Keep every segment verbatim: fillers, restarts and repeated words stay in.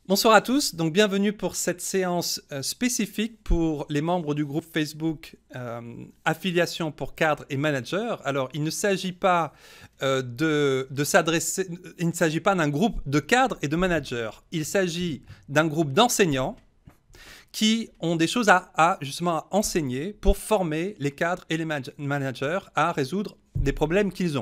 Bonsoir à tous, donc bienvenue pour cette séance euh, spécifique pour les membres du groupe Facebook euh, Affiliation pour cadres et managers. Alors, il ne s'agit pas euh, de, de s'adresser, il ne s'agit pas d'un groupe de cadres et de managers. Il s'agit d'un groupe d'enseignants qui ont des choses à, à justement à enseigner pour former les cadres et les managers à résoudre des problèmes qu'ils ont.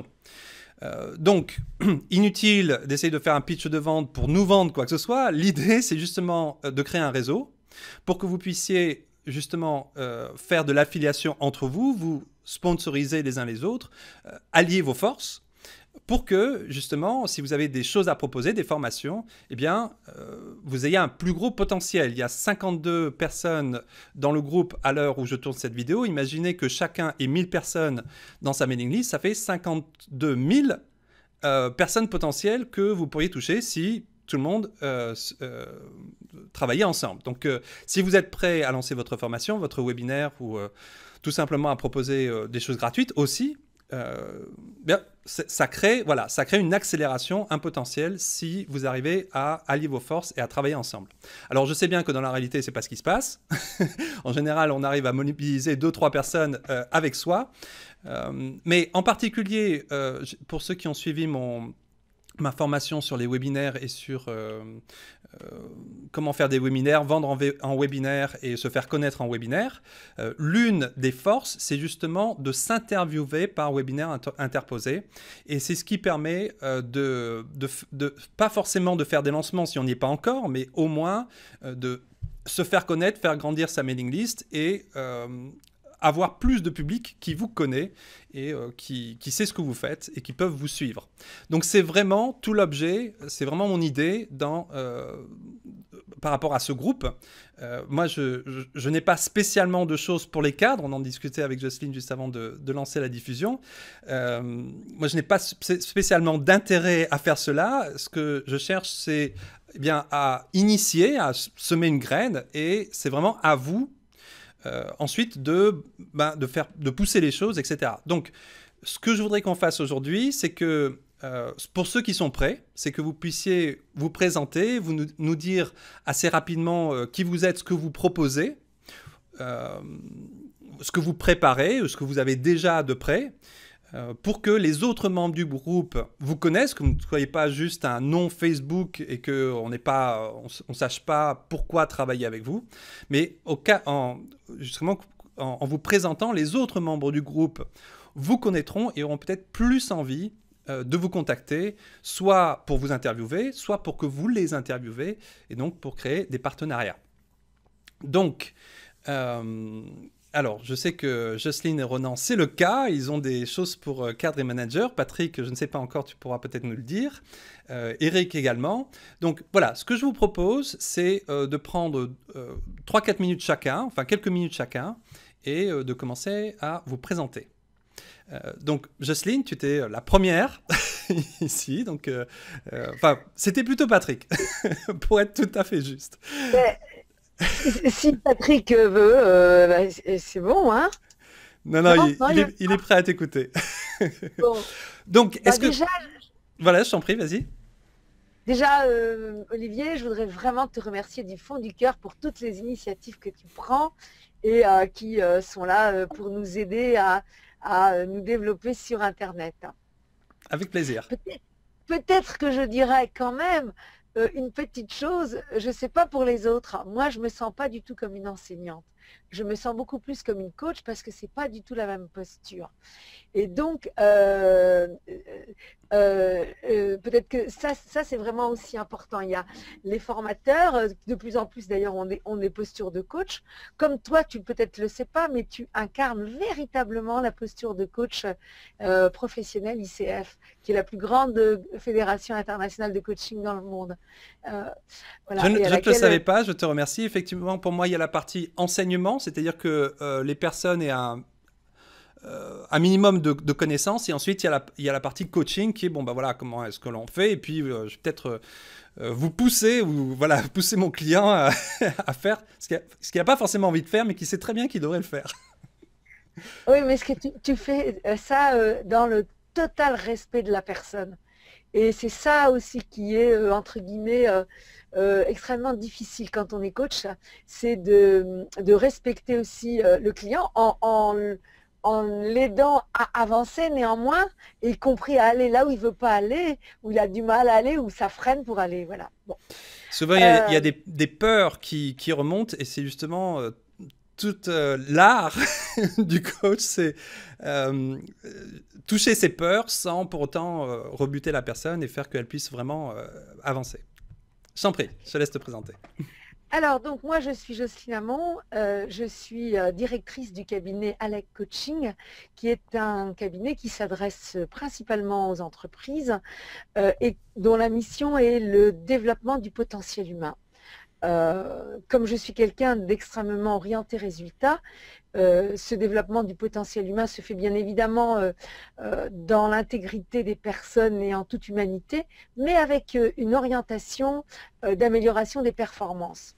Euh, donc, inutile d'essayer de faire un pitch de vente pour nous vendre quoi que ce soit. L'idée, c'est justement de créer un réseau pour que vous puissiez justement euh, faire de l'affiliation entre vous, vous sponsoriser les uns les autres, euh, allier vos forces pour que, justement, si vous avez des choses à proposer, des formations, eh bien, euh, vous ayez un plus gros potentiel. Il y a cinquante-deux personnes dans le groupe à l'heure où je tourne cette vidéo. Imaginez que chacun ait mille personnes dans sa mailing list. Ça fait cinquante-deux mille euh, personnes potentielles que vous pourriez toucher si tout le monde euh, euh, travaillait ensemble. Donc, euh, si vous êtes prêt à lancer votre formation, votre webinaire ou euh, tout simplement à proposer euh, des choses gratuites aussi, Euh, bien, ça crée, voilà, ça crée une accélération, un potentiel si vous arrivez à allier vos forces et à travailler ensemble. Alors je sais bien que dans la réalité c'est pas ce qui se passe. En général on arrive à mobiliser deux trois personnes euh, avec soi, euh, mais en particulier euh, pour ceux qui ont suivi mon ma formation sur les webinaires et sur euh, euh, comment faire des webinaires, vendre en, en webinaire et se faire connaître en webinaire. Euh, L'une des forces, c'est justement de s'interviewer par webinaire inter interposé. Et c'est ce qui permet euh, de, de, de, pas forcément de faire des lancements si on n'y est pas encore, mais au moins euh, de se faire connaître, faire grandir sa mailing list et euh, avoir plus de public qui vous connaît et euh, qui, qui sait ce que vous faites et qui peuvent vous suivre. Donc c'est vraiment tout l'objet, c'est vraiment mon idée dans, euh, par rapport à ce groupe. Euh, moi, je, je, je n'ai pas spécialement de choses pour les cadres. On en discutait avec Jocelyne juste avant de, de lancer la diffusion. Euh, moi, je n'ai pas spécialement d'intérêt à faire cela. Ce que je cherche, c'est eh bien, à initier, à semer une graine et c'est vraiment à vous Euh, ensuite de, ben, de, faire, de pousser les choses, et cetera. Donc, ce que je voudrais qu'on fasse aujourd'hui, c'est que, euh, pour ceux qui sont prêts, c'est que vous puissiez vous présenter, vous nous, nous dire assez rapidement euh, qui vous êtes, ce que vous proposez, euh, ce que vous préparez, ce que vous avez déjà de prêt, euh, pour que les autres membres du groupe vous connaissent, que vous ne soyez pas juste un nom Facebook et qu'on ne on, on sache pas pourquoi travailler avec vous, mais au cas, en, justement en, en vous présentant, les autres membres du groupe vous connaîtront et auront peut-être plus envie euh, de vous contacter, soit pour vous interviewer, soit pour que vous les interviewez, et donc pour créer des partenariats. Donc, euh, alors, je sais que Jocelyne et Ronan, c'est le cas. Ils ont des choses pour euh, cadres et managers. Patrick, je ne sais pas encore, tu pourras peut-être nous le dire. Euh, Eric également. Donc, voilà, ce que je vous propose, c'est euh, de prendre euh, trois quatre minutes chacun, enfin quelques minutes chacun, et euh, de commencer à vous présenter. Euh, donc, Jocelyne, tu étais la première ici. Donc, euh, euh, enfin, c'était plutôt Patrick, pour être tout à fait juste. Mais, si Patrick veut, euh, bah, c'est bon, hein? Non, non, Non, il, non, il, il y a... est, il est prêt à t'écouter. Bon. Donc, Bah est-ce que... déjà, Voilà, je t'en prie, vas-y. déjà euh, Olivier, je voudrais vraiment te remercier du fond du cœur pour toutes les initiatives que tu prends et euh, qui euh, sont là euh, pour nous aider à, à nous développer sur Internet. Avec plaisir. Peut-être peut-être que je dirais quand même euh, une petite chose, je ne sais pas pour les autres, moi je ne me sens pas du tout comme une enseignante. Je me sens beaucoup plus comme une coach parce que ce n'est pas du tout la même posture. Et donc, euh, euh, euh, peut-être que ça, ça c'est vraiment aussi important. Il y a les formateurs, de plus en plus d'ailleurs, on est, on est posture de coach. Comme toi, tu peut-être le sais pas, mais tu incarnes véritablement la posture de coach euh, professionnel I C F, qui est la plus grande fédération internationale de coaching dans le monde. Euh, voilà, je ne, et à je ne te le laquelle... savais pas, je te remercie. Effectivement, pour moi, il y a la partie enseignement, c'est-à-dire que euh, les personnes aient un, euh, un minimum de, de connaissances, et ensuite il y, a la, il y a la partie coaching qui est, bon, bah voilà, comment est-ce que l'on fait, et puis euh, je vais peut-être euh, vous pousser, ou voilà, pousser mon client à, à faire ce qu'il n'a pas forcément envie de faire, mais qui sait très bien qu'il devrait le faire. Oui, mais ce que tu, tu fais ça euh, dans le total respect de la personne. Et c'est ça aussi qui est, euh, entre guillemets, euh, euh, extrêmement difficile quand on est coach, c'est de, de respecter aussi euh, le client en, en, en l'aidant à avancer néanmoins, y compris à aller là où il ne veut pas aller, où il a du mal à aller, où ça freine pour aller. Voilà. Bon. Souvent, il y a, il y a Euh, des, des peurs qui, qui remontent et c'est justement euh, tout euh, l'art du coach, c'est euh, toucher ses peurs sans pour autant euh, rebuter la personne et faire qu'elle puisse vraiment euh, avancer. Je t'en prie, je te laisse te présenter. Alors, donc moi, je suis Jocelyne Hamon, euh, je suis euh, directrice du cabinet Alec Coaching, qui est un cabinet qui s'adresse principalement aux entreprises euh, et dont la mission est le développement du potentiel humain. Euh, comme je suis quelqu'un d'extrêmement orienté résultat, euh, ce développement du potentiel humain se fait bien évidemment euh, euh, dans l'intégrité des personnes et en toute humanité, mais avec euh, une orientation euh, d'amélioration des performances.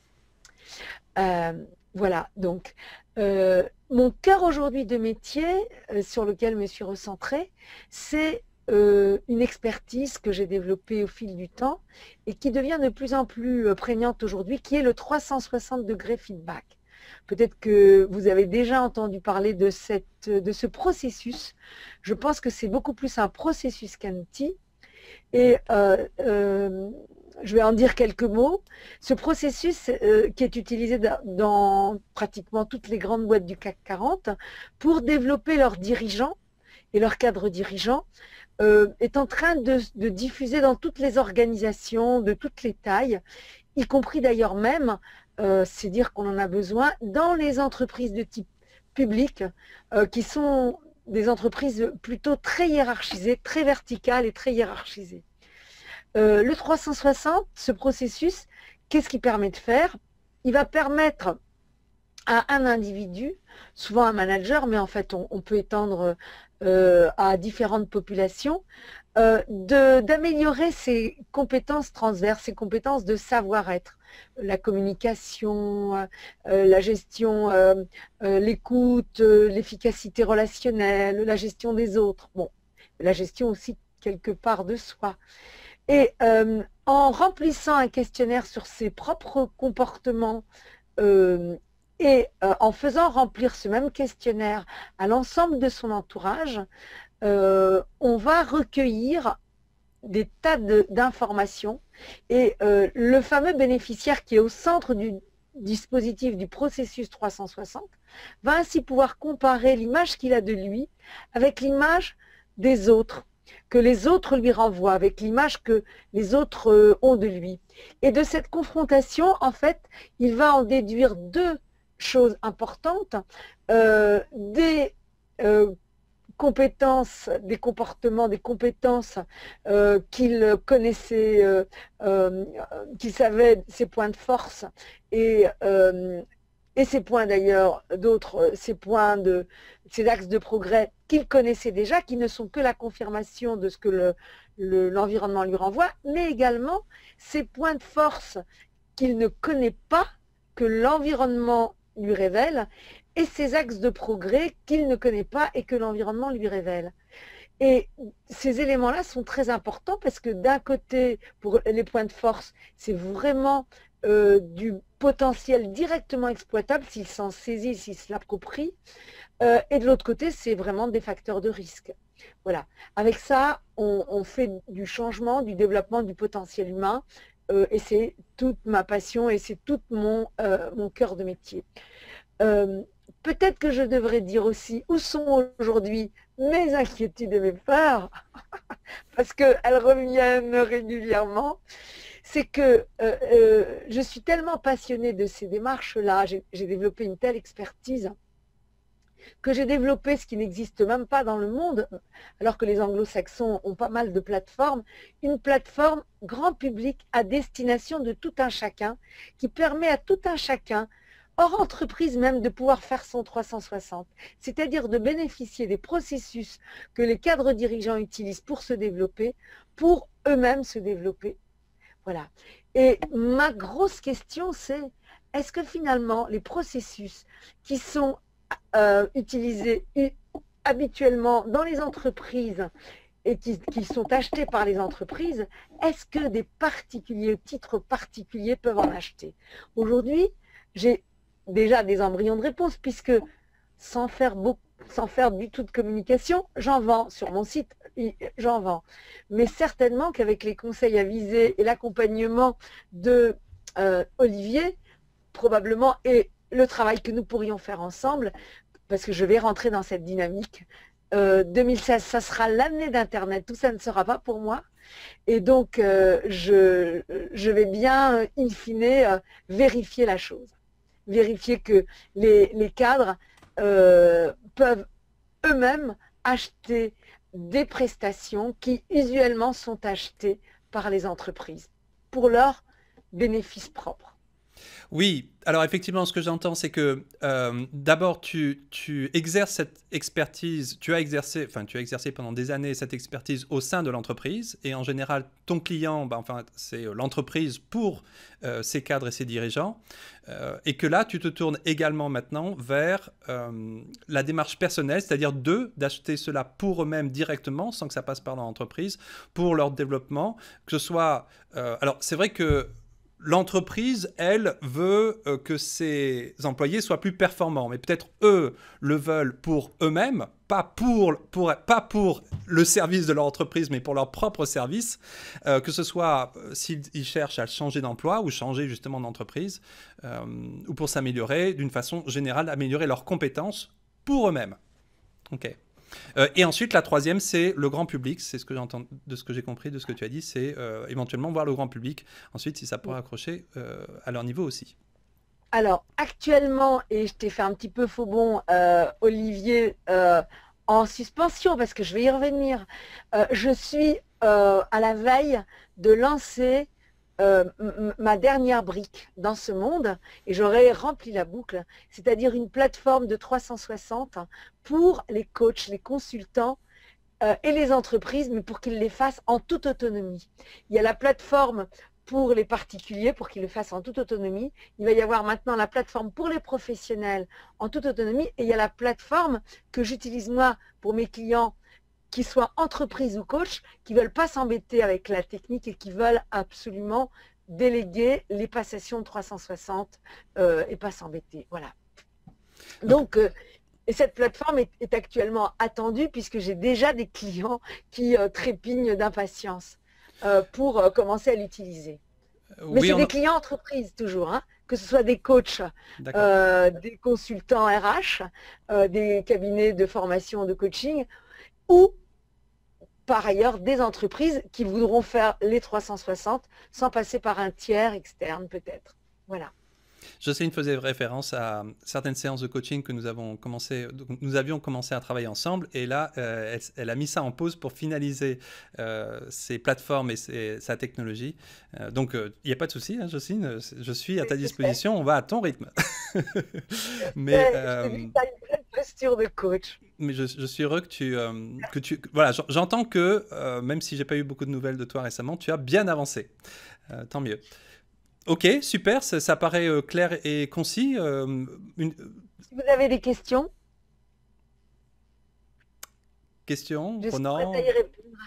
Euh, voilà, donc euh, mon cœur aujourd'hui de métier euh, sur lequel je me suis recentrée, c'est euh, une expertise que j'ai développée au fil du temps et qui devient de plus en plus euh, prégnante aujourd'hui, qui est le trois cent soixante degrés feedback. Peut-être que vous avez déjà entendu parler de, cette, de ce processus. Je pense que c'est beaucoup plus un processus qu'un outil. Et euh, euh, je vais en dire quelques mots. Ce processus euh, qui est utilisé dans, dans pratiquement toutes les grandes boîtes du C A C quarante pour développer leurs dirigeants et leurs cadres dirigeants euh, est en train de, de diffuser dans toutes les organisations de toutes les tailles, y compris d'ailleurs même, euh, c'est dire qu'on en a besoin, dans les entreprises de type public euh, qui sont des entreprises plutôt très hiérarchisées, très verticales et très hiérarchisées. Euh, le trois cent soixante, ce processus, qu'est-ce qu'il permet de faire? Il va permettre à un individu, souvent un manager, mais en fait on, on peut étendre euh, à différentes populations, euh, d'améliorer ses compétences transverses, ses compétences de savoir-être, la communication, euh, la gestion, euh, euh, l'écoute, euh, l'efficacité relationnelle, la gestion des autres, bon, la gestion aussi quelque part de soi. Et euh, en remplissant un questionnaire sur ses propres comportements euh, et euh, en faisant remplir ce même questionnaire à l'ensemble de son entourage, euh, on va recueillir des tas d'informations et euh, le fameux bénéficiaire qui est au centre du dispositif du processus trois cent soixante va ainsi pouvoir comparer l'image qu'il a de lui avec l'image des autres, que les autres lui renvoient, avec l'image que les autres euh, ont de lui. Et de cette confrontation, en fait, il va en déduire deux choses importantes, euh, des euh, compétences, des comportements, des compétences euh, qu'il connaissait, euh, euh, qu'il savait ses points de force et, euh, et ses points d'ailleurs, d'autres, ses points de, ses axes de progrès qu'il connaissait déjà, qui ne sont que la confirmation de ce que le, le, l'environnement lui renvoie, mais également ses points de force qu'il ne connaît pas, que l'environnement lui révèle, et ses axes de progrès qu'il ne connaît pas et que l'environnement lui révèle. Et ces éléments-là sont très importants parce que d'un côté, pour les points de force, c'est vraiment euh, du potentiel directement exploitable s'il s'en saisit, s'il se l'approprie. Euh, et de l'autre côté, c'est vraiment des facteurs de risque. Voilà. Avec ça, on, on fait du changement, du développement du potentiel humain. Euh, et c'est toute ma passion et c'est tout mon, euh, mon cœur de métier. Euh, Peut-être que je devrais dire aussi où sont aujourd'hui mes inquiétudes et mes peurs, parce qu'elles reviennent régulièrement. C'est que euh, euh, je suis tellement passionnée de ces démarches-là, j'ai développé une telle expertise, que j'ai développé ce qui n'existe même pas dans le monde, alors que les anglo-saxons ont pas mal de plateformes, une plateforme grand public à destination de tout un chacun, qui permet à tout un chacun, hors entreprise même, de pouvoir faire son trois cent soixante, c'est-à-dire de bénéficier des processus que les cadres dirigeants utilisent pour se développer, pour eux-mêmes se développer. Voilà. Et ma grosse question, c'est, est-ce que finalement, les processus qui sont euh, utilisés habituellement dans les entreprises et qui, qui sont achetés par les entreprises, est-ce que des particuliers, titres particuliers peuvent en acheter? Aujourd'hui, j'ai déjà des embryons de réponse, puisque sans faire, beaucoup, sans faire du tout de communication, j'en vends sur mon site, j'en vends. Mais certainement qu'avec les conseils avisés et l'accompagnement de euh, Olivier, probablement, et le travail que nous pourrions faire ensemble, parce que je vais rentrer dans cette dynamique, euh, deux mille seize, ça sera l'année d'Internet, tout ça ne sera pas pour moi. Et donc, euh, je, je vais bien, in fine, euh, vérifier la chose. Vérifier que les, les cadres euh, peuvent eux-mêmes acheter des prestations qui usuellement sont achetées par les entreprises pour leurs bénéfices propres. Oui, alors effectivement, ce que j'entends, c'est que euh, d'abord, tu, tu exerces cette expertise, tu as exercé, enfin, tu as exercé pendant des années cette expertise au sein de l'entreprise, et en général, ton client, bah, enfin, c'est l'entreprise pour euh, ses cadres et ses dirigeants, euh, et que là, tu te tournes également maintenant vers euh, la démarche personnelle, c'est-à-dire d'eux, d'acheter cela pour eux-mêmes directement, sans que ça passe par l'entreprise, pour leur développement, que ce soit... Euh, alors, c'est vrai que l'entreprise, elle, veut euh, que ses employés soient plus performants. Mais peut-être eux le veulent pour eux-mêmes, pas pour, pour, pas pour le service de leur entreprise, mais pour leur propre service. Euh, que ce soit euh, s'ils cherchent à changer d'emploi ou changer justement d'entreprise, euh, ou pour s'améliorer, d'une façon générale, améliorer leurs compétences pour eux-mêmes. Ok. Euh, et ensuite, la troisième, c'est le grand public. C'est ce que j'entends, de ce que j'ai compris, de ce que tu as dit, c'est euh, éventuellement voir le grand public. Ensuite, si ça pourra accrocher euh, à leur niveau aussi. Alors, actuellement, et je t'ai fait un petit peu faux bon, euh, Olivier, euh, en suspension, parce que je vais y revenir, euh, je suis euh, à la veille de lancer Euh, ma dernière brique dans ce monde, et j'aurai rempli la boucle, c'est-à-dire une plateforme de trois cent soixante pour les coachs, les consultants euh, et les entreprises, mais pour qu'ils les fassent en toute autonomie. Il y a la plateforme pour les particuliers, pour qu'ils le fassent en toute autonomie. Il va y avoir maintenant la plateforme pour les professionnels en toute autonomie, et il y a la plateforme que j'utilise moi pour mes clients, qu'ils soient entreprises ou coachs, qui ne veulent pas s'embêter avec la technique et qui veulent absolument déléguer les passations de trois cent soixante euh, et pas s'embêter. Voilà. Donc, euh, et cette plateforme est, est actuellement attendue puisque j'ai déjà des clients qui euh, trépignent d'impatience euh, pour euh, commencer à l'utiliser. Mais oui, c'est on... des clients entreprises toujours, hein, que ce soit des coachs, euh, des consultants R H, euh, des cabinets de formation, de coaching, ou par ailleurs des entreprises qui voudront faire les trois cent soixante sans passer par un tiers externe peut-être. Voilà. Jocelyne faisait référence à certaines séances de coaching que nous, avons commencé, nous avions commencé à travailler ensemble, et là, euh, elle, elle a mis ça en pause pour finaliser euh, ses plateformes et ses, sa technologie. Euh, donc, il euh, n'y a pas de souci, hein, Jocelyne, je suis à ta disposition, on va à ton rythme. Mais euh, tu as une pleine posture de coach. Mais je, je suis heureux que tu... Euh, que tu voilà, j'entends que, euh, même si je n'ai pas eu beaucoup de nouvelles de toi récemment, tu as bien avancé. Euh, tant mieux. Ok, super, ça, ça paraît euh, clair et concis. Euh, une... Si vous avez des questions. Questions, je Ronan. suis prête à y répondre.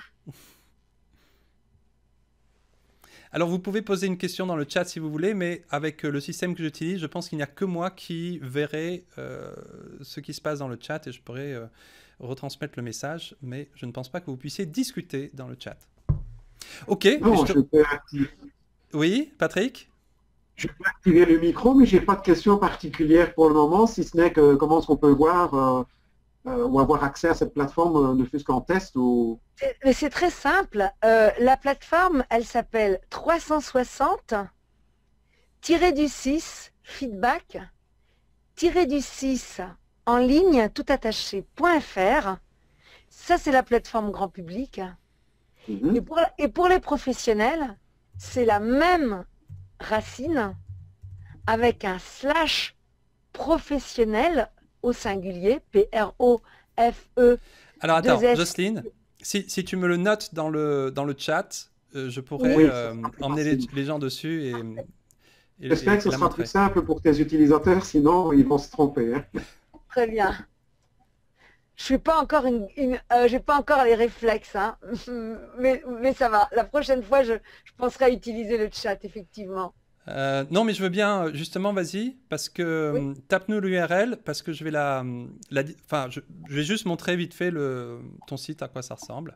Alors, vous pouvez poser une question dans le chat si vous voulez, mais avec le système que j'utilise, je pense qu'il n'y a que moi qui verrai euh, ce qui se passe dans le chat et je pourrai euh, retransmettre le message, mais je ne pense pas que vous puissiez discuter dans le chat. Ok. Non, je, te... je peux activer. Oui, Patrick? Je peux activer le micro, mais je n'ai pas de questions particulières pour le moment, si ce n'est que comment est-ce qu'on peut voir euh, euh, ou avoir accès à cette plateforme, euh, ne fût-ce qu'en test ou... C'est très simple. Euh, la plateforme, elle s'appelle trois cent soixante du six feedback du six en ligne tout attaché .fr. Ça, c'est la plateforme grand public. Mm-hmm. et, pour, et pour les professionnels, c'est la même racine avec un slash professionnel au singulier, P R O F E. Alors attends, Jocelyne, si, si tu me le notes dans le, dans le chat, euh, je pourrais oui, euh, emmener les, les gens dessus. et, et J'espère que ce sera plus simple pour tes utilisateurs, sinon ils vont se tromper. Hein. Très bien. Je suis pas encore une, une euh, j'ai pas encore les réflexes, hein. mais, mais ça va. La prochaine fois, je, je penserai à utiliser le chat, effectivement. Euh, non, mais je veux bien, euh, justement, vas-y, parce que Oui. euh, tape-nous l'U R L, parce que je vais la, la di- enfin, je, je vais juste montrer vite fait le, ton site, à quoi ça ressemble.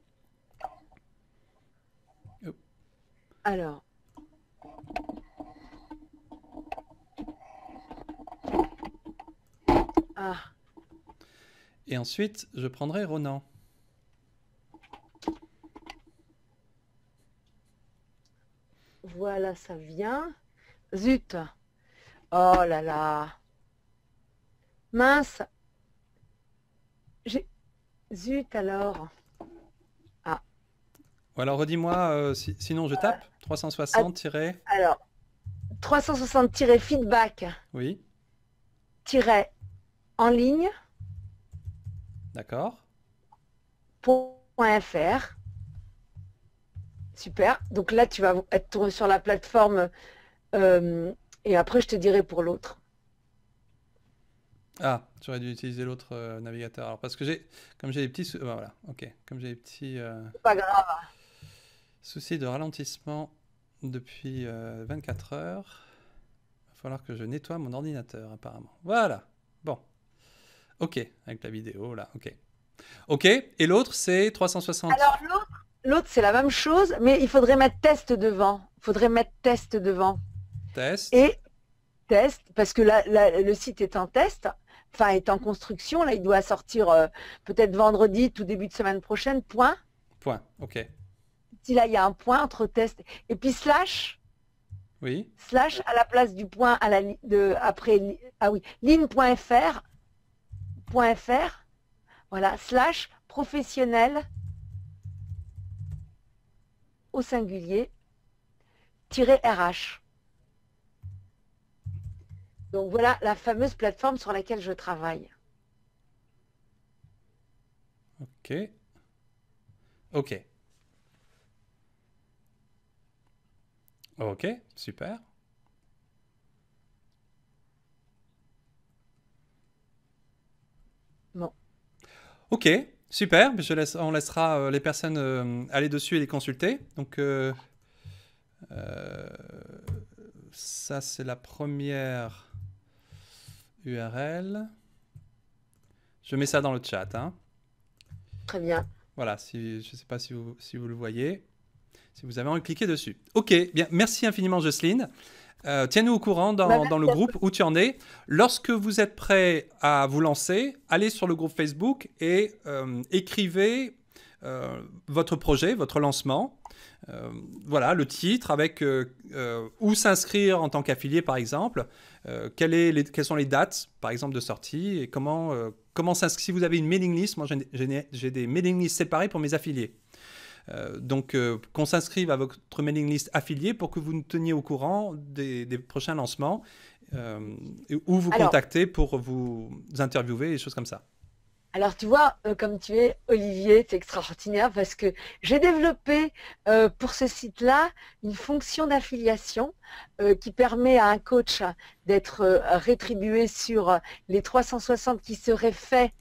Oh. Alors, ah, Et ensuite, je prendrai Ronan. voilà, ça vient. Zut. Oh là là. Mince. J'ai... Zut alors. Ah. Ou alors, redis-moi, euh, si- sinon je tape trois cent Ah, soixante tiret. alors, trois cent soixante-feedback Oui, en ligne d'accord. point fr. Super. Donc là, tu vas être sur la plateforme euh, et après, je te dirai pour l'autre. Ah, j'aurais dû utiliser l'autre euh, navigateur. Alors, parce que j'ai, comme j'ai des petits, sou- ah, voilà, ok, comme j'ai des petits euh, C'est pas grave. soucis de ralentissement depuis euh, vingt-quatre heures, il va falloir que je nettoie mon ordinateur, apparemment. Voilà. Bon. Ok, avec la vidéo, là, ok. Ok, et l'autre, c'est trois cent soixante. Alors l'autre, l'autre c'est la même chose, mais il faudrait mettre test devant. Il faudrait mettre test devant. Test. Et test, parce que là, là, le site est en test, enfin est en construction. Là, il doit sortir euh, peut-être vendredi, tout début de semaine prochaine. Point. Point, ok. Si là, il y a un point entre test et puis slash, Oui, slash à la place du point à la li- de après li- ah oui, line.fr, point fr, voilà, slash professionnel au singulier tiret R H. Donc voilà la fameuse plateforme sur laquelle je travaille. ok. Ok. Ok, super. Bon. Ok, super. Je laisse, on laissera euh, les personnes euh, aller dessus et les consulter. Donc, euh, euh, ça, c'est la première U R L. Je mets ça dans le chat, hein. Très bien. Voilà, si, je ne sais pas si vous, si vous le voyez, si vous avez envie de cliquer dessus. Ok, bien, merci infiniment Jocelyne. Euh, Tiens-nous au courant Bah, dans, merci dans le à groupe où tu en es. Lorsque vous êtes prêt à vous lancer, allez sur le groupe Facebook et euh, écrivez euh, votre projet, votre lancement. Euh, voilà, le titre avec euh, euh, où s'inscrire en tant qu'affilié par exemple, euh, quelle est les, quelles sont les dates par exemple de sortie et comment, euh, comment s'inscrire. Si vous avez une mailing list, moi j'ai- j'ai j'ai des mailing lists séparées pour mes affiliés. Euh, donc euh, qu'on s'inscrive à votre mailing list affiliée pour que vous nous teniez au courant des, des prochains lancements euh, et- ou vous Alors, contacter pour vous interviewer et des choses comme ça. alors tu vois, euh, comme tu es, Olivier, c'est extraordinaire parce que j'ai développé euh, pour ce site-là une fonction d'affiliation euh, qui permet à un coach d'être euh, rétribué sur les trois cent soixante qui seraient faits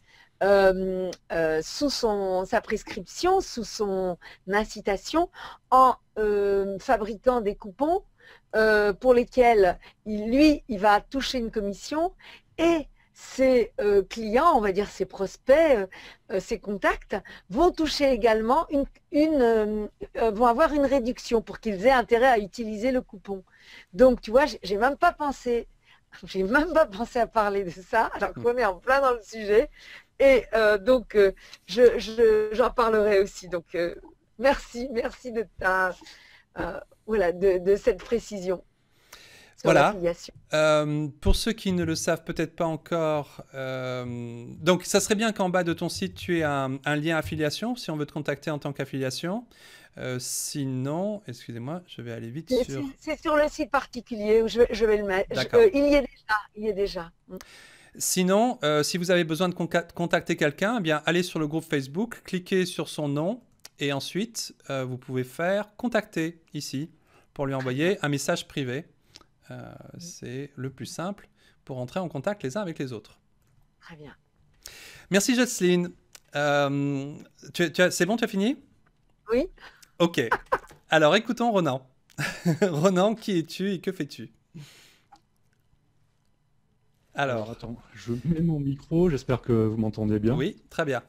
euh, euh, sous son, sa prescription, sous son incitation, en euh, fabriquant des coupons euh, pour lesquels il, lui, il va toucher une commission et ses euh, clients, on va dire ses prospects, euh, euh, ses contacts, vont toucher également une, une euh, euh, vont avoir une réduction pour qu'ils aient intérêt à utiliser le coupon. Donc, tu vois, j'ai j'ai même pas pensé, j'ai même pas pensé à parler de ça, alors qu'on est en plein dans le sujet. Et euh, donc, euh, je, je, j'en parlerai aussi. Donc, euh, merci, merci de ta, euh, voilà, de, de cette précision sur Voilà. l'affiliation. Euh, pour ceux qui ne le savent peut-être pas encore, euh, donc ça serait bien qu'en bas de ton site, tu aies un, un lien affiliation si on veut te contacter en tant qu'affiliation. Euh, sinon, excusez-moi, je vais aller vite C'est sur... c'est sur le site particulier où je, vais- je vais le mettre. Je- D'accord. euh, il y est déjà. Il y est déjà. Sinon, euh, si vous avez besoin de conca- contacter quelqu'un, eh bien, allez sur le groupe Facebook, cliquez sur son nom et ensuite, euh, vous pouvez faire contacter ici pour lui envoyer un message privé. Euh, c'est le plus simple pour entrer en contact les uns avec les autres. Très bien. Merci Jocelyne. Euh, tu, tu as- c'est bon, tu as fini? Oui. Ok. Alors écoutons Ronan. Ronan, qui es-tu et que fais-tu? Alors, Alors, attends, je mets mon micro, j'espère que vous m'entendez bien. oui, très bien.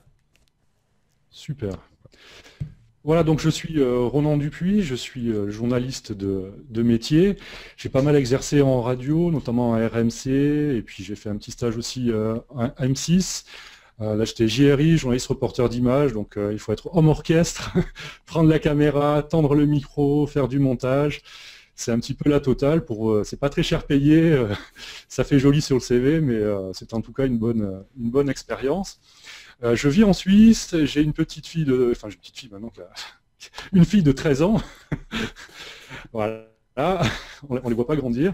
Super. Voilà, donc je suis euh, Ronan Dupuis, je suis euh, journaliste de, de métier. J'ai pas mal exercé en radio, notamment à R M C, et puis j'ai fait un petit stage aussi euh, à M six. Euh, là, j'étais J R I, journaliste reporter d'image, donc euh, il faut être homme orchestre, prendre la caméra, tendre le micro, faire du montage. C'est un petit peu la totale. Pour, euh, c'est pas très cher payé, euh, ça fait joli sur le C V, mais euh, c'est en tout cas une bonne, euh, une bonne expérience. Euh, je vis en Suisse, j'ai une petite fille de, enfin j'ai une petite fille maintenant, qui a- une fille de treize ans. Voilà, on ne les voit pas grandir.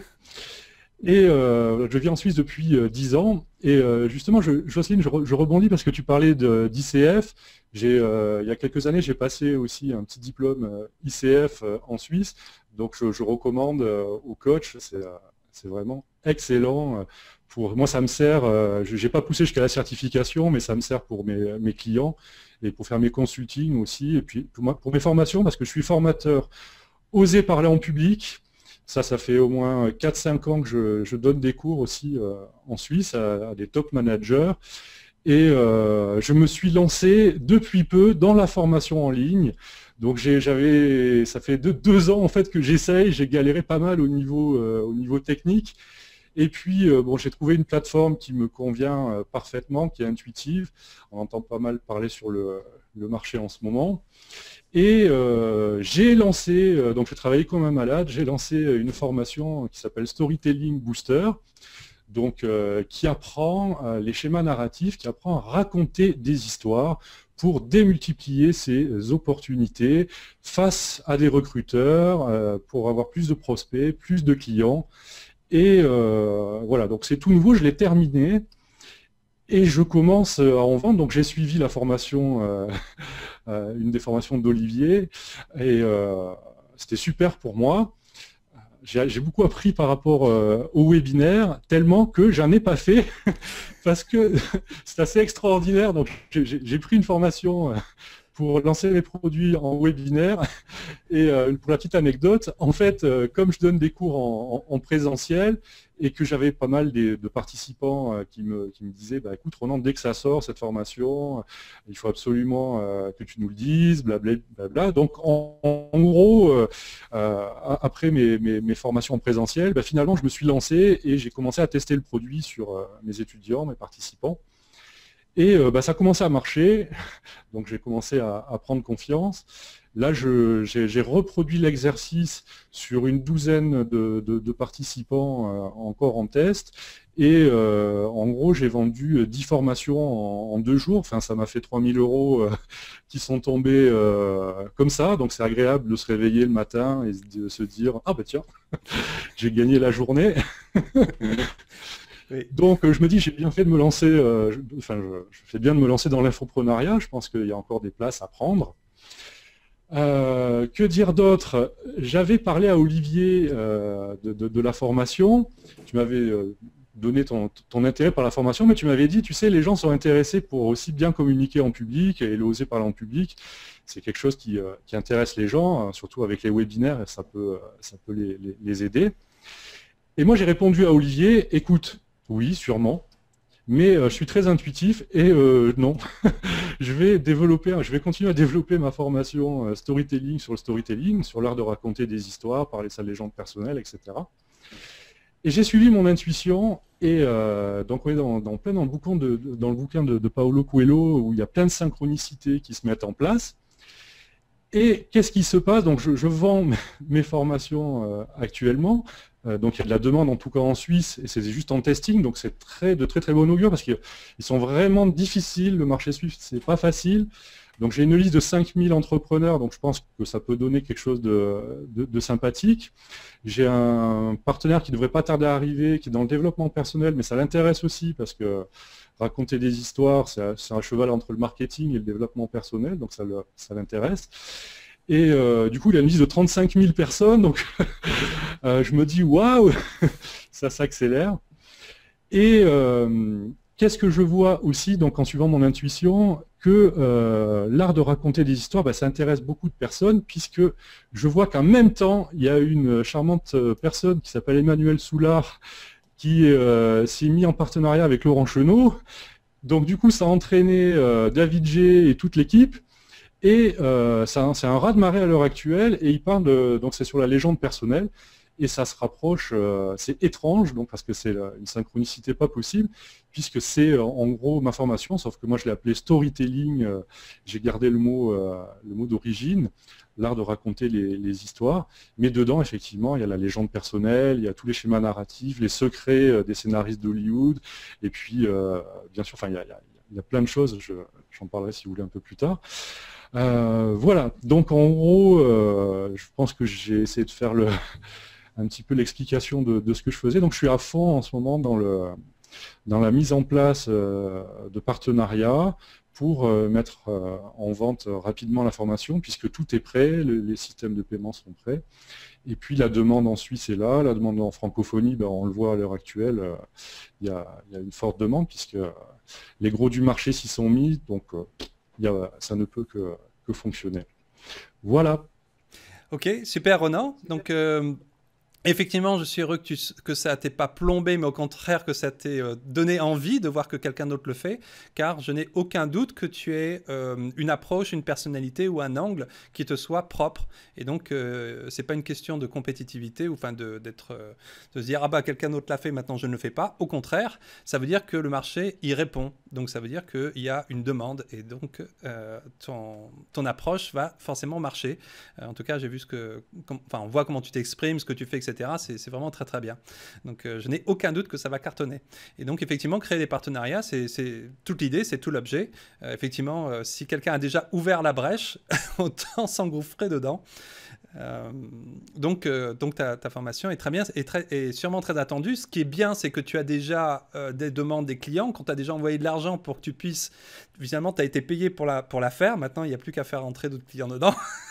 Et euh, je vis en Suisse depuis euh, dix ans. Et euh, justement, je, Jocelyne, je, re- je rebondis parce que tu parlais de- d'I C F. J'ai, euh, il y a quelques années, j'ai passé aussi un petit diplôme euh, I C F euh, en Suisse. Donc je, je recommande euh, aux coachs, c'est euh, c'est vraiment excellent. euh, Pour, moi, ça me sert, euh, je n'ai pas poussé jusqu'à la certification, mais ça me sert pour mes, mes clients et pour faire mes consultings aussi. Et puis pour, moi, pour mes formations, parce que je suis formateur, oser parler en public. Ça, ça fait au moins quatre cinq ans que je, je donne des cours aussi euh, en Suisse à, à des top managers. Et euh, je me suis lancé depuis peu dans la formation en ligne. Donc j'ai- j'avais, ça fait deux, deux ans en fait que j'essaye. J'ai galéré pas mal au niveau, euh, au niveau technique. Et puis euh, bon, j'ai trouvé une plateforme qui me convient euh, parfaitement, qui est intuitive. On entend pas mal parler sur le, le marché en ce moment. Et euh, j'ai lancé, euh, donc je travaillais comme un malade, j'ai lancé euh, une formation qui s'appelle Storytelling Booster, donc euh, qui apprend euh, les schémas narratifs, qui apprend à raconter des histoires pour démultiplier ses opportunités face à des recruteurs, euh, pour avoir plus de prospects, plus de clients. Et euh, voilà, donc c'est tout nouveau, je l'ai terminé. Et je commence à en vendre, donc j'ai suivi la formation, euh, euh, une des formations d'Olivier, et euh, c'était super pour moi. J'ai j'ai beaucoup appris par rapport euh, au webinaire, tellement que j'en ai pas fait, parce que c'est assez extraordinaire. Donc j'ai j'ai pris une formation euh, pour lancer mes produits en webinaire, et euh, pour la petite anecdote, en fait, euh, comme je donne des cours en, en- en présentiel, et que j'avais pas mal des- de participants euh, qui, me, qui me disaient, bah, écoute Ronan, dès que ça sort, cette formation, il faut absolument euh, que tu nous le dises, blablabla. Bla. Donc en, en gros, euh, euh, après mes, mes- mes formations en présentiel, bah, finalement je me suis lancé et j'ai commencé à tester le produit sur euh, mes étudiants, mes participants. Et euh, bah, ça a commencé à marcher, donc j'ai commencé à, à prendre confiance. Là, je- j'ai j'ai reproduit l'exercice sur une douzaine de, de- de participants euh, encore en test. Et euh, en gros, j'ai vendu euh, dix formations en, en deux jours. Enfin, ça m'a fait trois mille euros euh, qui sont tombés euh, comme ça. Donc c'est agréable de se réveiller le matin et de se dire, ah bah tiens, j'ai gagné la journée. Oui. Donc euh, je me dis, j'ai bien fait de me lancer, euh, je- enfin je, je fais bien de me lancer dans l'infoprenariat, je pense qu'il y a encore des places à prendre. Euh, que dire d'autre? J'avais parlé à Olivier euh, de, de- de la formation, tu m'avais euh, donné ton, ton intérêt par la formation, mais tu m'avais dit, tu sais, les gens sont intéressés pour aussi bien communiquer en public et oser parler en public. C'est quelque chose qui, euh, qui intéresse les gens, hein, surtout avec les webinaires, ça peut, euh, ça peut les, les- les aider. Et moi j'ai répondu à Olivier, écoute, oui, sûrement, mais euh, je suis très intuitif et euh, non, je vais développer, je vais continuer à développer ma formation euh, storytelling sur le storytelling, sur l'art de raconter des histoires, parler de sa légende personnelle, et cetera. Et j'ai suivi mon intuition et euh, donc on est dans, dans plein dans le bouquin de, de- dans le bouquin de, de Paolo Coelho où il y a plein de synchronicités qui se mettent en place. Et qu'est-ce qui se passe? Donc je, je vends mes formations euh, actuellement. Euh, donc il y a de la demande en tout cas en Suisse et c'est juste en testing, donc c'est très de très très bon augure parce qu'ils sont vraiment difficiles. Le marché suisse, c'est pas facile. Donc j'ai une liste de cinq mille entrepreneurs, donc je pense que ça peut donner quelque chose de, de- de sympathique. J'ai un partenaire qui ne devrait pas tarder à arriver, qui est dans le développement personnel, mais ça l'intéresse aussi parce que raconter des histoires, c'est un, c'est un cheval entre le marketing et le développement personnel, donc ça le- ça l'intéresse. Et euh, du coup, il a une liste de trente-cinq mille personnes, donc euh, je me dis, waouh, ça s'accélère. Et, euh, qu'est-ce que je vois aussi, donc en suivant mon intuition, que euh, l'art de raconter des histoires, bah, ça intéresse beaucoup de personnes, puisque je vois qu'en même temps, il y a une charmante personne qui s'appelle Emmanuel Soulard, qui euh, s'est mis en partenariat avec Laurent Chenot. Donc du coup, ça a entraîné euh, David G et toute l'équipe. Et euh, c'est un raz-de-marée à l'heure actuelle, et il parle de, donc c'est sur la légende personnelle, et ça se rapproche, euh, c'est étrange, donc parce que c'est une synchronicité pas possible, puisque c'est euh, en gros ma formation, sauf que moi je l'ai appelé storytelling, euh, j'ai gardé le mot, euh, le mot d'origine, l'art de raconter les, les histoires, mais dedans effectivement il y a la légende personnelle, il y a tous les schémas narratifs, les secrets euh, des scénaristes d'Hollywood, et puis euh, bien sûr, enfin il y a, il y a, il y a plein de choses, j'en parlerai si vous voulez un peu plus tard. Euh, voilà, donc en gros, euh, je pense que j'ai essayé de faire le, un petit peu l'explication de, de ce que je faisais. Donc je suis à fond en ce moment dans, le, dans la mise en place euh, de partenariats pour euh, mettre euh, en vente rapidement la formation, puisque tout est prêt, le, les systèmes de paiement sont prêts. Et puis la demande en Suisse est là, la demande en francophonie, ben, on le voit à l'heure actuelle, euh, il y a, y a une forte demande, puisque euh, les gros du marché s'y sont mis, donc euh, y a, ça ne peut que, que fonctionner. Voilà. Ok, super Ronan. Donc euh, effectivement, je suis heureux que, tu, que ça t'ait pas plombé, mais au contraire que ça t'ait euh, donné envie de voir que quelqu'un d'autre le fait, car je n'ai aucun doute que tu aies euh, une approche, une personnalité ou un angle qui te soit propre. Et donc, euh, c'est pas une question de compétitivité ou enfin de, d'être, euh, de se dire ah bah quelqu'un d'autre l'a fait, maintenant je ne le fais pas. Au contraire, ça veut dire que le marché y répond. Donc ça veut dire qu'il y a une demande et donc euh, ton, ton approche va forcément marcher. Euh, en tout cas, j'ai vu ce que, com- enfin, on voit comment tu t'exprimes, ce que tu fais, et cetera. C'est, c'est vraiment très très bien. Donc euh, je n'ai aucun doute que ça va cartonner. Et donc effectivement, créer des partenariats, c'est, c'est toute l'idée, c'est tout l'objet. Euh, effectivement, euh, si quelqu'un a déjà ouvert la brèche, autant s'engouffrer dedans. Euh, donc, euh, donc ta, ta formation est très bien et, très, et sûrement très attendue. Ce qui est bien, c'est que tu as déjà euh, des demandes des clients. Quand tu as déjà envoyé de l'argent pour que tu puisses... Finalement, tu as été payé pour la, pour la faire. Maintenant, il n'y a plus qu'à faire entrer d'autres clients dedans.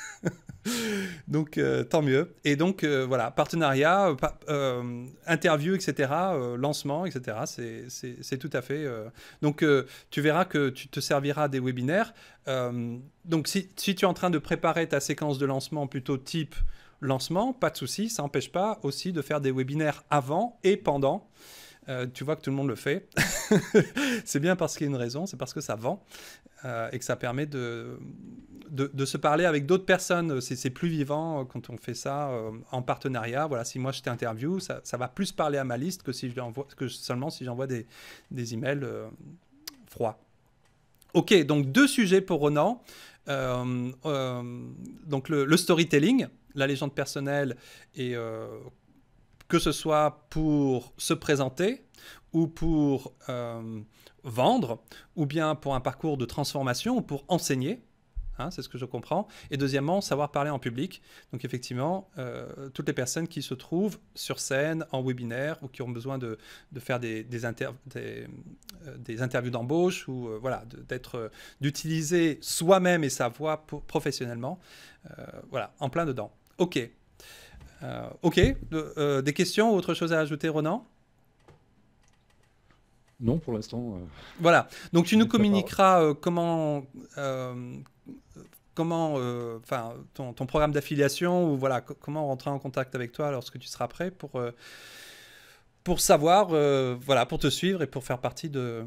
Donc, euh, tant mieux. Et donc, euh, voilà, partenariat, euh, euh, interview, et cetera, euh, lancement, et cetera. C'est, c'est, c'est tout à fait... Euh... Donc, euh, tu verras que tu te serviras des webinaires. Euh, donc, si, si tu es en train de préparer ta séquence de lancement plutôt type lancement, pas de souci, ça n'empêche pas aussi de faire des webinaires avant et pendant. Euh, tu vois que tout le monde le fait. C'est bien parce qu'il y a une raison, c'est parce que ça vend euh, et que ça permet de, de, de se parler avec d'autres personnes. C'est, c'est plus vivant quand on fait ça euh, en partenariat. Voilà, si moi je t'interview, ça, ça va plus parler à ma liste que, si je l'envoie, que seulement si j'envoie des, des emails euh, froids. Ok, donc deux sujets pour Ronan. Euh, euh, donc le, le storytelling, la légende personnelle et... Euh, que ce soit pour se présenter ou pour euh, vendre, ou bien pour un parcours de transformation ou pour enseigner, hein, c'est ce que je comprends. Et deuxièmement, savoir parler en public. Donc effectivement, euh, toutes les personnes qui se trouvent sur scène, en webinaire, ou qui ont besoin de, de faire des, des, inter des, euh, des interviews d'embauche, ou euh, voilà, de, d'être, euh, d'utiliser soi-même et sa voix pour, professionnellement. Euh, voilà, en plein dedans. Ok. Euh, ok, de, euh, des questions ou autre chose à ajouter, Ronan? Non, pour l'instant. Euh, voilà, donc tu nous communiqueras euh, comment, euh, comment, euh, enfin, ton, ton programme d'affiliation ou voilà, comment rentrer en contact avec toi lorsque tu seras prêt pour euh, pour savoir, euh, voilà, pour te suivre et pour faire partie de.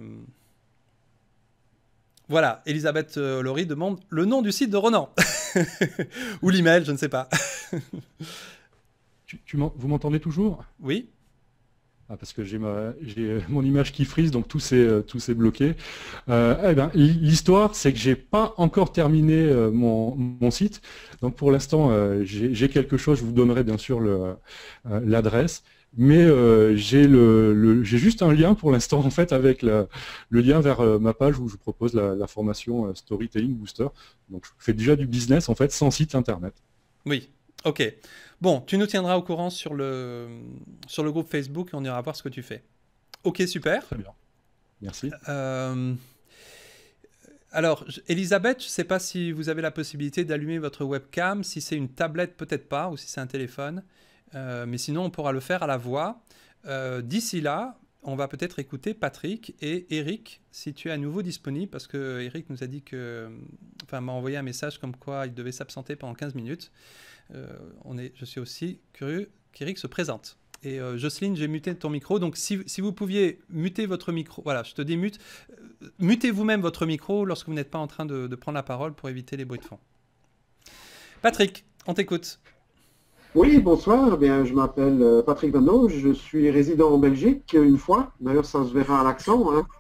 Voilà, Elisabeth euh, Laurie demande le nom du site de Ronan ou l'email, je ne sais pas. Tu, tu vous m'entendez toujours? Oui. Ah, parce que j'ai, ma, j'ai mon image qui frise, donc tout s'est, tout s'est bloqué. Euh, eh ben, l'histoire, c'est que j'ai pas encore terminé euh, mon, mon site. Donc pour l'instant, euh, j'ai, j'ai quelque chose, je vous donnerai bien sûr le, euh, l'adresse. Mais euh, j'ai, le, le, j'ai juste un lien pour l'instant en fait avec la, le lien vers euh, ma page où je propose la, la formation euh, Storytelling Booster. Donc je fais déjà du business en fait sans site internet. Oui, ok. Bon, tu nous tiendras au courant sur le, sur le groupe Facebook et on ira voir ce que tu fais. Ok, super. Très bien. Merci. Euh, alors, Elisabeth, je ne sais pas si vous avez la possibilité d'allumer votre webcam. Si c'est une tablette, peut-être pas, ou si c'est un téléphone. Euh, mais sinon, on pourra le faire à la voix. Euh, d'ici là, on va peut-être écouter Patrick et Eric, si tu es à nouveau disponible, parce que Eric nous a dit que, enfin, m'a envoyé un message comme quoi il devait s'absenter pendant quinze minutes. Euh, on est, je suis aussi curieux qu'Eric se présente. Et euh, Jocelyne, j'ai muté ton micro, donc si, si vous pouviez muter votre micro, voilà, je te démute, euh, mutez vous-même votre micro lorsque vous n'êtes pas en train de, de prendre la parole pour éviter les bruits de fond. Patrick, on t'écoute. Oui, bonsoir. Eh bien, je m'appelle euh, Patrick Vanneau. Je suis résident en Belgique une fois. D'ailleurs, ça se verra à l'accent. Hein.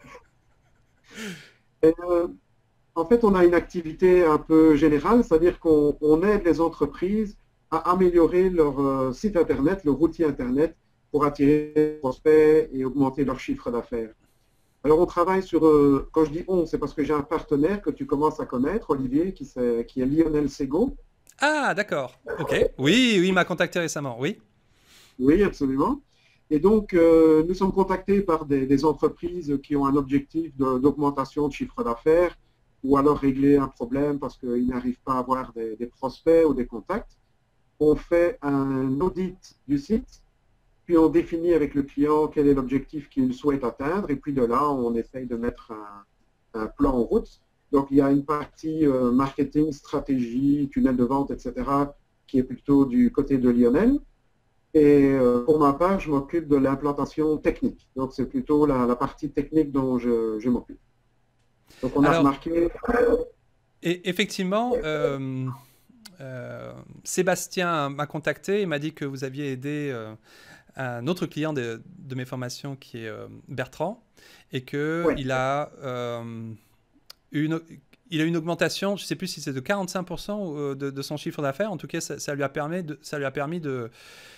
Et, euh, en fait, on a une activité un peu générale, c'est-à-dire qu'on on aide les entreprises à améliorer leur euh, site Internet, leur outil Internet, pour attirer des prospects et augmenter leur chiffre d'affaires. Alors, on travaille sur... Euh, quand je dis on, c'est parce que j'ai un partenaire que tu commences à connaître, Olivier, qui, est, qui est Lionel Sego. Ah, d'accord. Ok. Oui, oui, il m'a contacté récemment, oui. Oui, absolument. Et donc, euh, nous sommes contactés par des, des entreprises qui ont un objectif d'augmentation de, de chiffre d'affaires ou alors régler un problème parce qu'ils n'arrivent pas à avoir des, des prospects ou des contacts. On fait un audit du site, puis on définit avec le client quel est l'objectif qu'il souhaite atteindre et puis de là, on essaye de mettre un, un plan en route. Donc, il y a une partie euh, marketing, stratégie, tunnel de vente, et cetera, qui est plutôt du côté de Lionel. Et euh, pour ma part, je m'occupe de l'implantation technique. Donc, c'est plutôt la, la partie technique dont je, je m'occupe. Donc, on a Alors, remarqué... Et effectivement, euh, euh, Sébastien m'a contacté et m'a dit que vous aviez aidé euh, un autre client de, de mes formations qui est euh, Bertrand et qu'il Ouais. a... Euh, Une, il a une augmentation, je ne sais plus si c'est de quarante-cinq pour cent de, de son chiffre d'affaires. En tout cas, ça, ça lui a permis de, ça lui a permis de,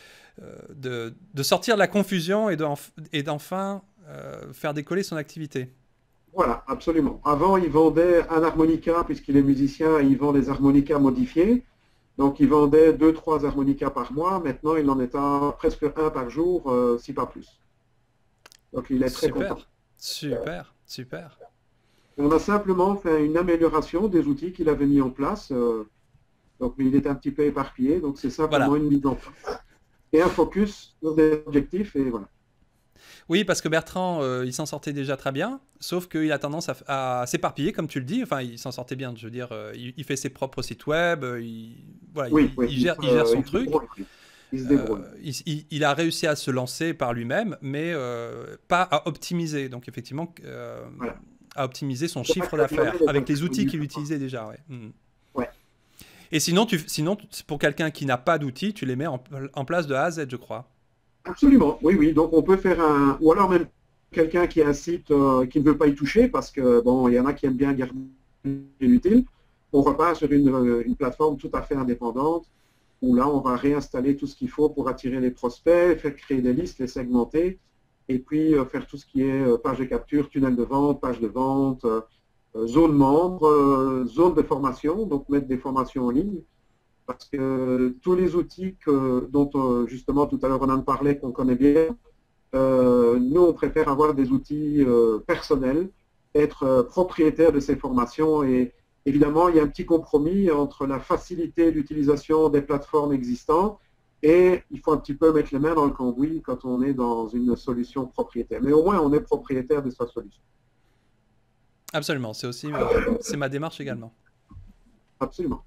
de, de sortir de la confusion et d'enfin euh, faire décoller son activité. Voilà, absolument. Avant, il vendait un harmonica, puisqu'il est musicien, il vend des harmonicas modifiés. Donc, il vendait deux, trois harmonicas par mois. Maintenant, il en est à presque un par jour, euh, si pas plus. Donc, il est très Super, content. super, super. On a simplement fait une amélioration des outils qu'il avait mis en place. Euh, donc, il est un petit peu éparpillé. Donc, c'est simplement Voilà. une mise en place. Et un focus sur des objectifs. Et voilà. Oui, parce que Bertrand, euh, il s'en sortait déjà très bien, sauf qu'il a tendance à, à s'éparpiller, comme tu le dis. Enfin, il s'en sortait bien, je veux dire, euh, il, il fait ses propres sites web, euh, il, voilà, Oui, il, oui, il gère, il, il gère euh, son il se truc. débrouille. Il se débrouille. Euh, il, il- il a réussi à se lancer par lui-même, mais euh, pas à optimiser. Donc, effectivement, euh, Voilà. à optimiser son C'est chiffre pas que d'affaires Lionel est avec les un outils qu'il produit. utilisait déjà. Ouais. Mhm. Ouais. Et sinon, tu, sinon, pour quelqu'un qui n'a pas d'outils, tu les mets en, en place de A à Z, je crois. Absolument, oui, oui. Donc, on peut faire un... Ou alors même quelqu'un qui a un site euh, qui ne veut pas y toucher parce que, bon, il y en a qui aiment bien garder l'utile. On repart sur une, euh, une plateforme tout à fait indépendante où là, on va réinstaller tout ce qu'il faut pour attirer les prospects, faire créer des listes, les segmenter et puis euh, faire tout ce qui est euh, page de capture, tunnel de vente, page de vente, euh, euh, zone membre, euh, zone de formation, donc mettre des formations en ligne. Parce que tous les outils que, dont euh, justement tout à l'heure on en parlait, qu'on connaît bien, euh, nous on préfère avoir des outils euh, personnels, être euh, propriétaire de ces formations et évidemment il y a un petit compromis entre la facilité d'utilisation des plateformes existantes et il faut un petit peu mettre les mains dans le cambouis quand on est dans une solution propriétaire. Mais au moins on est propriétaire de sa solution. Absolument, c'est aussi euh, c'est ma démarche également. Absolument.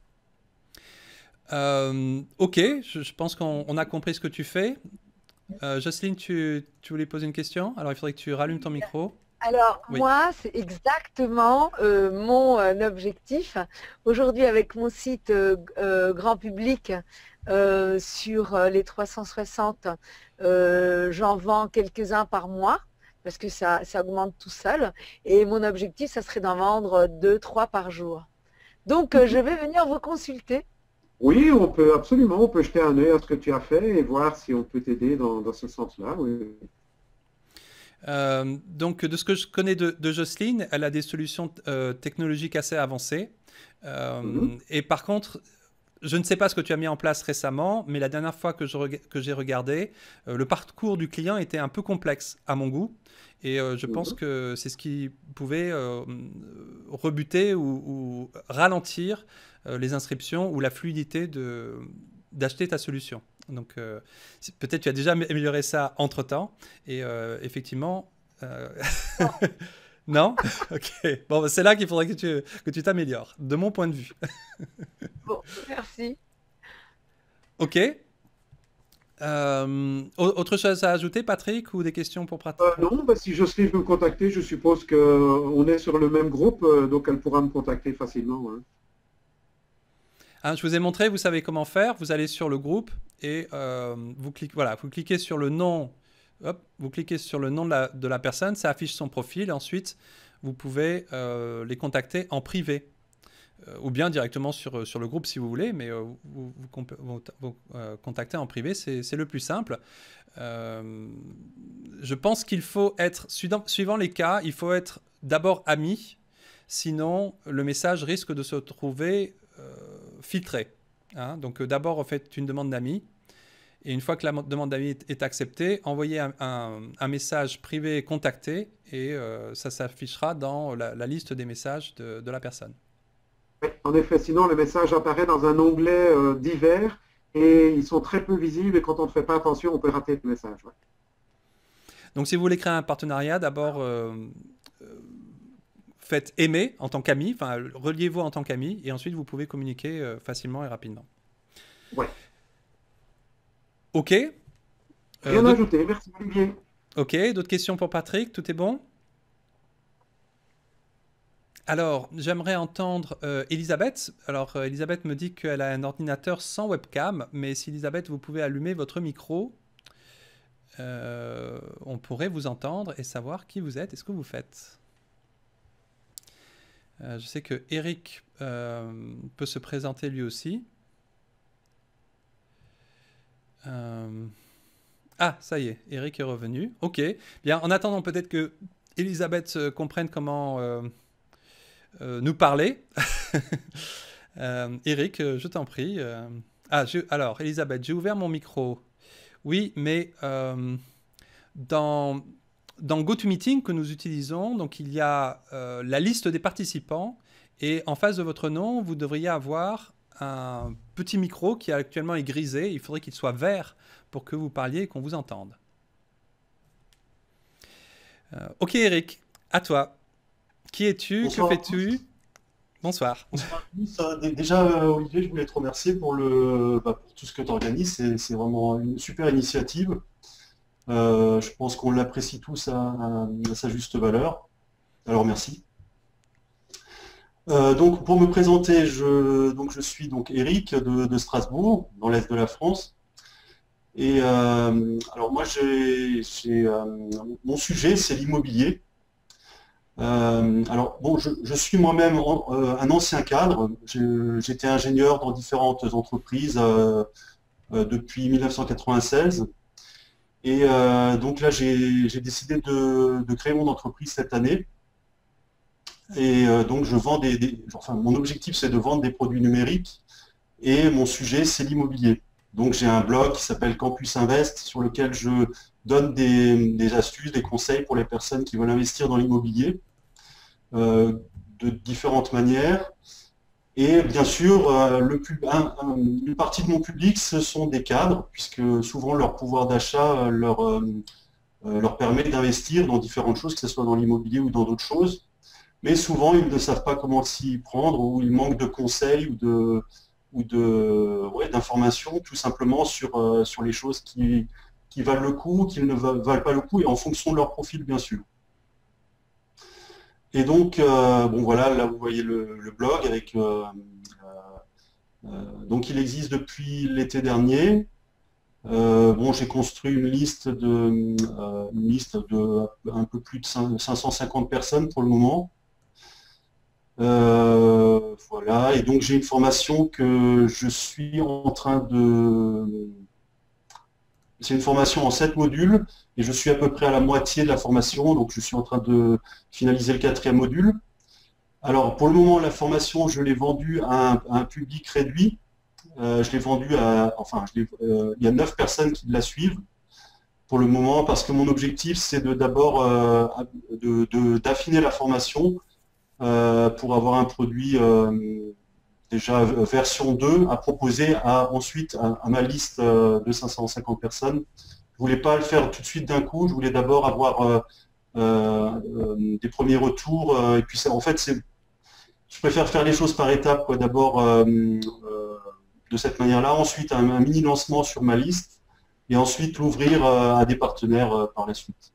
Euh, ok, je, je pense qu'on on a compris ce que tu fais. Euh, Jocelyne, tu, tu voulais poser une question? Alors il faudrait que tu rallumes ton micro. Alors, Oui. moi, c'est exactement euh, mon euh, objectif. Aujourd'hui, avec mon site euh, euh, grand public, euh, sur euh, les trois cent soixante, euh, j'en vends quelques-uns par mois, parce que ça, ça augmente tout seul. Et mon objectif, ça serait d'en vendre deux, trois par jour. Donc, euh, je vais venir vous consulter. Oui, on peut absolument, on peut jeter un œil à ce que tu as fait et voir si on peut t'aider dans, dans ce sens-là. Oui. Euh, donc, de ce que je connais de, de Jocelyne, elle a des solutions euh, technologiques assez avancées. Euh, Mhm. Et par contre, je ne sais pas ce que tu as mis en place récemment, mais la dernière fois que je reg- que j'ai regardé, euh, le parcours du client était un peu complexe à mon goût. Et euh, je pense Mhm. que c'est ce qui pouvait euh, rebuter ou, ou ralentir euh, les inscriptions ou la fluidité de, d'acheter ta solution. Donc, euh, peut-être tu as déjà amélioré ça entre-temps. Et euh, effectivement... Euh... non. Ok. Bon, bah, c'est là qu'il faudrait que tu que tu t'améliores, de mon point de vue. Bon, merci. Ok. Euh, autre chose à ajouter, Patrick, ou des questions pour Patrick? Euh, non, bah, si Jocelyne veut me contacter, je suppose qu'on est sur le même groupe, euh, donc elle pourra me contacter facilement. Hein. Hein, je vous ai montré, vous savez comment faire. Vous allez sur le groupe et euh, vous, cliquez, voilà, vous cliquez sur le nom. Hop, vous cliquez sur le nom de la, de la personne, ça affiche son profil. Et ensuite, vous pouvez euh, les contacter en privé. Euh, ou bien directement sur, sur le groupe si vous voulez. Mais euh, vous, vous, vous, vous euh, contacter en privé, c'est le plus simple. Euh, je pense qu'il faut être, suivant, suivant les cas, il faut être d'abord ami. Sinon, le message risque de se trouver euh, filtré. Hein. Donc euh, d'abord, faites une demande d'amis. Et une fois que la demande d'amis est, est acceptée, envoyez un, un, un message privé contacté et euh, ça s'affichera dans la, la liste des messages de, de la personne. Oui, en effet, sinon le message apparaît dans un onglet euh, divers et ils sont très peu visibles et quand on ne fait pas attention, on peut rater le message. Ouais. Donc si vous voulez créer un partenariat, d'abord euh, euh, faites aimer en tant qu'ami, enfin reliez-vous en tant qu'ami et ensuite vous pouvez communiquer euh, facilement et rapidement. Ouais. Ok. Rien euh, à ajouter, merci Olivier. Ok, d'autres questions pour Patrick? Tout est bon? Alors, j'aimerais entendre euh, Elisabeth. Alors, euh, Elisabeth me dit qu'elle a un ordinateur sans webcam, mais si Elisabeth, vous pouvez allumer votre micro, euh, on pourrait vous entendre et savoir qui vous êtes et ce que vous faites. Euh, je sais que Eric euh, peut se présenter lui aussi. Euh... Ah, ça y est, Eric est revenu. Ok. Bien, en attendant, peut-être que Elisabeth euh, comprenne comment euh, euh, nous parler. euh, Eric, euh, je t'en prie. Euh... Ah, je... alors, Elisabeth, j'ai ouvert mon micro. Oui, mais euh, dans, dans GoToMeeting que nous utilisons, donc il y a euh, la liste des participants et en face de votre nom, vous devriez avoir un petit micro qui actuellement est grisé. Il faudrait qu'il soit vert pour que vous parliez et qu'on vous entende. Euh, ok Eric, à toi. Qui es-tu? Que fais-tu? Bonsoir. Bonsoir à tous. Déjà Olivier, je voulais te remercier pour, le, bah, pour tout ce que tu organises. C'est vraiment une super initiative. Euh, je pense qu'on l'apprécie tous à, à, à sa juste valeur. Alors merci. Euh, donc pour me présenter, je, donc, je suis donc Eric de, de Strasbourg, dans l'est de la France. Et euh, alors moi, j'ai, euh, mon sujet, c'est l'immobilier. Euh, alors bon, je, je suis moi-même euh, un ancien cadre. J'étais ingénieur dans différentes entreprises euh, euh, depuis mille neuf cent quatre-vingt-seize. Et euh, donc là, j'ai décidé de, de créer mon entreprise cette année. Et euh, donc je vends des, des enfin mon objectif c'est de vendre des produits numériques et mon sujet c'est l'immobilier. Donc j'ai un blog qui s'appelle Campus Invest sur lequel je donne des, des astuces, des conseils pour les personnes qui veulent investir dans l'immobilier euh, de différentes manières. Et bien sûr, euh, le pub, un, un, une partie de mon public ce sont des cadres puisque souvent leur pouvoir d'achat leur, euh, leur permet d'investir dans différentes choses, que ce soit dans l'immobilier ou dans d'autres choses. Mais souvent, ils ne savent pas comment s'y prendre ou ils manquent de conseils ou de ou de ouais, d'informations tout simplement sur, euh, sur les choses qui, qui valent le coup, qui ne valent pas le coup, et en fonction de leur profil, bien sûr. Et donc, euh, bon voilà, là vous voyez le, le blog avec euh, euh, donc il existe depuis l'été dernier. Euh, bon, j'ai construit une liste de euh, une liste de un peu plus de cinq cent cinquante personnes pour le moment. Euh, voilà, et donc j'ai une formation que je suis en train de... C'est une formation en sept modules, et je suis à peu près à la moitié de la formation, donc je suis en train de finaliser le quatrième module. Alors pour le moment, la formation, je l'ai vendue à un, à un public réduit. Euh, je l'ai vendue à... Enfin, je euh, il y a neuf personnes qui la suivent pour le moment, parce que mon objectif, c'est de d'abord euh, de, de, d'affiner la formation, Euh, pour avoir un produit euh, déjà euh, version deux à proposer à, ensuite à, à ma liste euh, de cinq cent cinquante personnes. Je voulais pas le faire tout de suite d'un coup, je voulais d'abord avoir euh, euh, euh, des premiers retours. Euh, et puis ça, en fait, c'est, je préfère faire les choses par étapes. Quoi. D'abord euh, euh, de cette manière-là, ensuite un, un mini lancement sur ma liste, et ensuite l'ouvrir euh, à des partenaires euh, par la suite.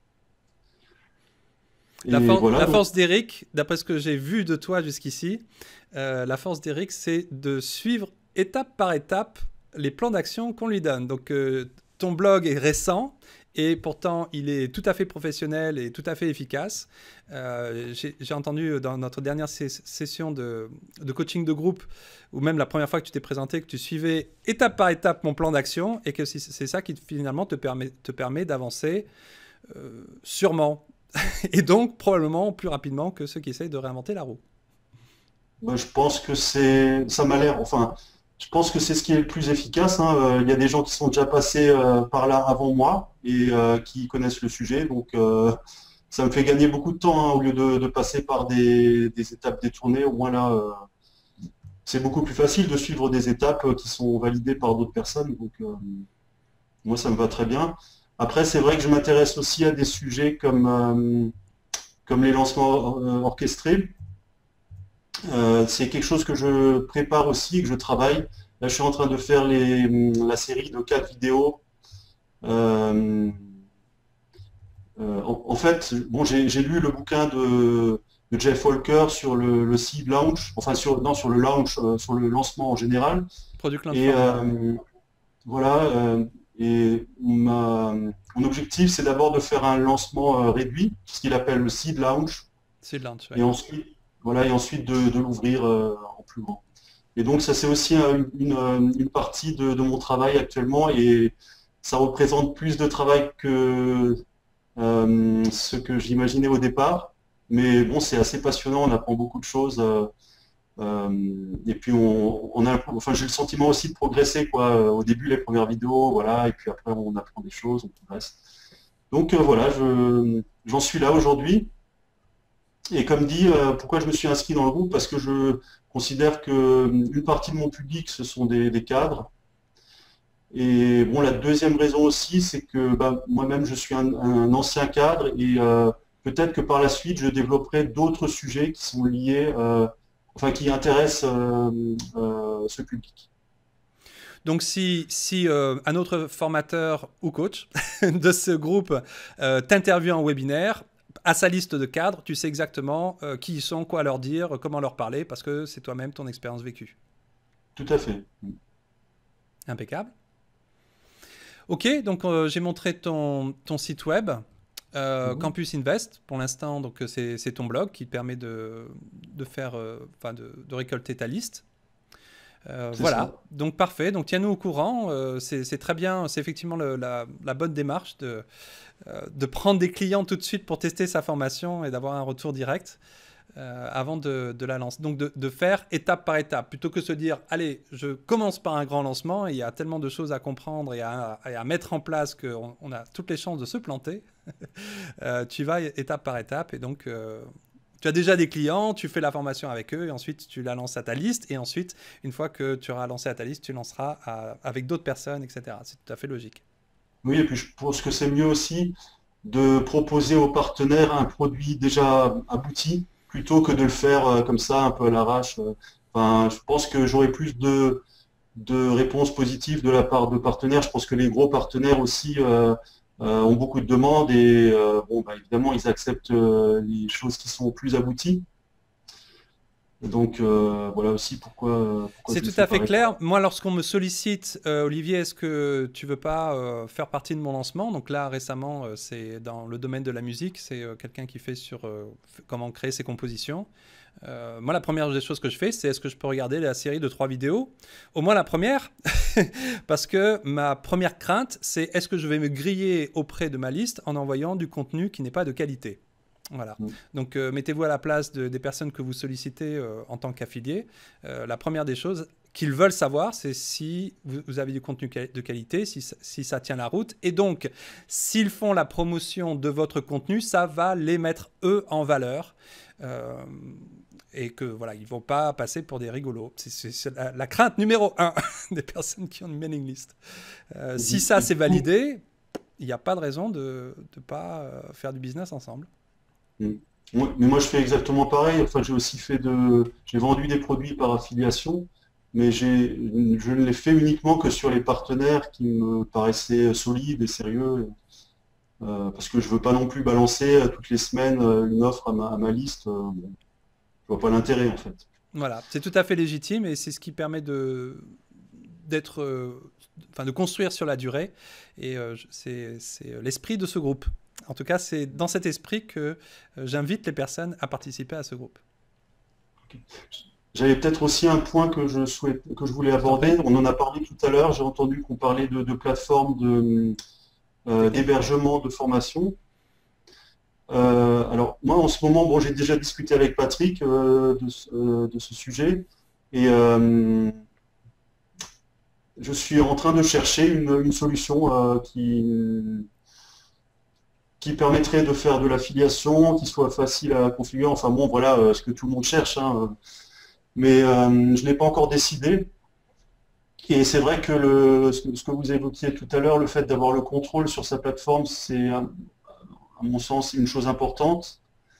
La, for voilà, la force d'Eric, d'après ce que j'ai vu de toi jusqu'ici, euh, la force d'Eric, c'est de suivre étape par étape les plans d'action qu'on lui donne. Donc, euh, ton blog est récent et pourtant, il est tout à fait professionnel et tout à fait efficace. Euh, j'ai entendu dans notre dernière session de, de coaching de groupe, ou même la première fois que tu t'es présenté, que tu suivais étape par étape mon plan d'action et que c'est ça qui finalement te permet, te permet d'avancer euh, sûrement. Et donc, probablement plus rapidement que ceux qui essayent de réinventer la roue. Ben, je pense que c'est, ça m'a l'air, enfin, je pense que c'est ce qui est le plus efficace. Hein. Il y a des gens qui sont déjà passés euh, par là avant moi et euh, qui connaissent le sujet. Donc, euh, ça me fait gagner beaucoup de temps hein, au lieu de, de passer par des, des étapes détournées. Au moins là, euh, c'est beaucoup plus facile de suivre des étapes qui sont validées par d'autres personnes. Donc, euh, moi, ça me va très bien. Après, c'est vrai que je m'intéresse aussi à des sujets comme, euh, comme les lancements euh, orchestrés. Euh, c'est quelque chose que je prépare aussi et que je travaille. Là, je suis en train de faire les, la série de quatre vidéos. Euh, euh, en, en fait, bon, j'ai lu le bouquin de, de Jeff Walker sur le, le seed launch, enfin sur, non, sur le launch, euh, sur le lancement en général. Product et euh, voilà. Euh, Et ma, mon objectif, c'est d'abord de faire un lancement euh, réduit, ce qu'il appelle le seed launch. Seed launch, ouais. Et ensuite, voilà, et ensuite de, de l'ouvrir euh, en plus grand. Et donc, ça, c'est aussi euh, une, une partie de, de mon travail actuellement, et ça représente plus de travail que euh, ce que j'imaginais au départ. Mais bon, c'est assez passionnant, on apprend beaucoup de choses. Euh, Euh, et puis on, on a, enfin j'ai le sentiment aussi de progresser quoi. Au début les premières vidéos, voilà, et puis après on apprend des choses, on progresse. Donc euh, voilà, je j'en suis là aujourd'hui. Et comme dit, euh, pourquoi je me suis inscrit dans le groupe? Parce que je considère que une partie de mon public ce sont des, des cadres. Et bon, la deuxième raison aussi, c'est que bah, moi-même je suis un, un ancien cadre et euh, peut-être que par la suite je développerai d'autres sujets qui sont liés. Euh, Enfin, qui intéresse euh, euh, ce public. Donc, si, si euh, un autre formateur ou coach de ce groupe euh, t'interviewe en webinaire, à sa liste de cadres, tu sais exactement euh, qui ils sont, quoi leur dire, comment leur parler, parce que c'est toi-même ton expérience vécue. Tout à fait. Impeccable. Ok, donc euh, j'ai montré ton, ton site web. Euh, mmh. Campus Invest, pour l'instant, donc c'est ton blog qui te permet de, de faire, euh, enfin de, de récolter ta liste. Euh, voilà, ça. Donc parfait. Donc tiens-nous au courant. Euh, c'est très bien. C'est effectivement le, la, la bonne démarche de, euh, de prendre des clients tout de suite pour tester sa formation et d'avoir un retour direct euh, avant de, de la lancer. Donc de, de faire étape par étape, plutôt que de se dire allez, je commence par un grand lancement. Et il y a tellement de choses à comprendre et à, et à mettre en place qu'on on a toutes les chances de se planter. euh, tu vas étape par étape et donc euh, tu as déjà des clients, tu fais la formation avec eux et ensuite tu la lances à ta liste et ensuite une fois que tu auras lancé à ta liste, tu lanceras à, avec d'autres personnes, et cetera. C'est tout à fait logique. Oui, et puis je pense que c'est mieux aussi de proposer aux partenaires un produit déjà abouti plutôt que de le faire euh, comme ça un peu à l'arrache. Enfin, je pense que j'aurai plus de, de réponses positives de la part de partenaires. Je pense que les gros partenaires aussi euh, Euh, ont beaucoup de demandes et euh, bon, bah, évidemment ils acceptent euh, les choses qui sont plus abouties. Donc euh, voilà aussi pourquoi. pourquoi c'est tout à fait clair. Moi, lorsqu'on me sollicite, euh, Olivier, est-ce que tu veux pas euh, faire partie de mon lancement? Donc là, récemment, euh, c'est dans le domaine de la musique. C'est euh, quelqu'un qui fait sur euh, comment créer ses compositions. Euh, moi, la première des choses que je fais, c'est est-ce que je peux regarder la série de trois vidéos? Au moins la première, parce que ma première crainte, c'est est-ce que je vais me griller auprès de ma liste en envoyant du contenu qui n'est pas de qualité? Voilà. Mmh. Donc, euh, mettez-vous à la place de, des personnes que vous sollicitez euh, en tant qu'affilié. Euh, la première des choses qu'ils veulent savoir, c'est si vous, vous avez du contenu de qualité, si, si ça tient la route. Et donc, s'ils font la promotion de votre contenu, ça va les mettre, eux, en valeur. Euh, et que voilà, ils vont pas passer pour des rigolos. C'est la, la crainte numéro un des personnes qui ont une mailing list. Euh, si ça c'est validé, il n'y a pas de raison de ne pas euh, faire du business ensemble. Mmh. Moi, mais moi je fais exactement pareil. Enfin, j'ai aussi fait de, j'ai vendu des produits par affiliation, mais j'ai, je ne l'ai fait uniquement que sur les partenaires qui me paraissaient solides et sérieux. Euh, parce que je veux pas non plus balancer euh, toutes les semaines euh, une offre à ma, à ma liste. Euh, je vois pas l'intérêt en fait. Voilà, c'est tout à fait légitime et c'est ce qui permet de d'être, euh, enfin de construire sur la durée. Et euh, c'est c'est l'esprit de ce groupe. En tout cas, c'est dans cet esprit que euh, j'invite les personnes à participer à ce groupe. Okay. J'avais peut-être aussi un point que je souhaite, que je voulais aborder. On en a parlé tout à l'heure. J'ai entendu qu'on parlait de, de plateformes de Euh, d'hébergement, de formation. Euh, alors moi en ce moment, bon, j'ai déjà discuté avec Patrick euh, de, euh, de ce sujet et euh, je suis en train de chercher une, une solution euh, qui, qui permettrait de faire de l'affiliation, qui soit facile à configurer. Enfin bon, voilà euh, ce que tout le monde cherche, hein. Mais euh, je n'ai pas encore décidé. Et c'est vrai que le, ce que vous évoquiez tout à l'heure, le fait d'avoir le contrôle sur sa plateforme, c'est, à mon sens, une chose importante.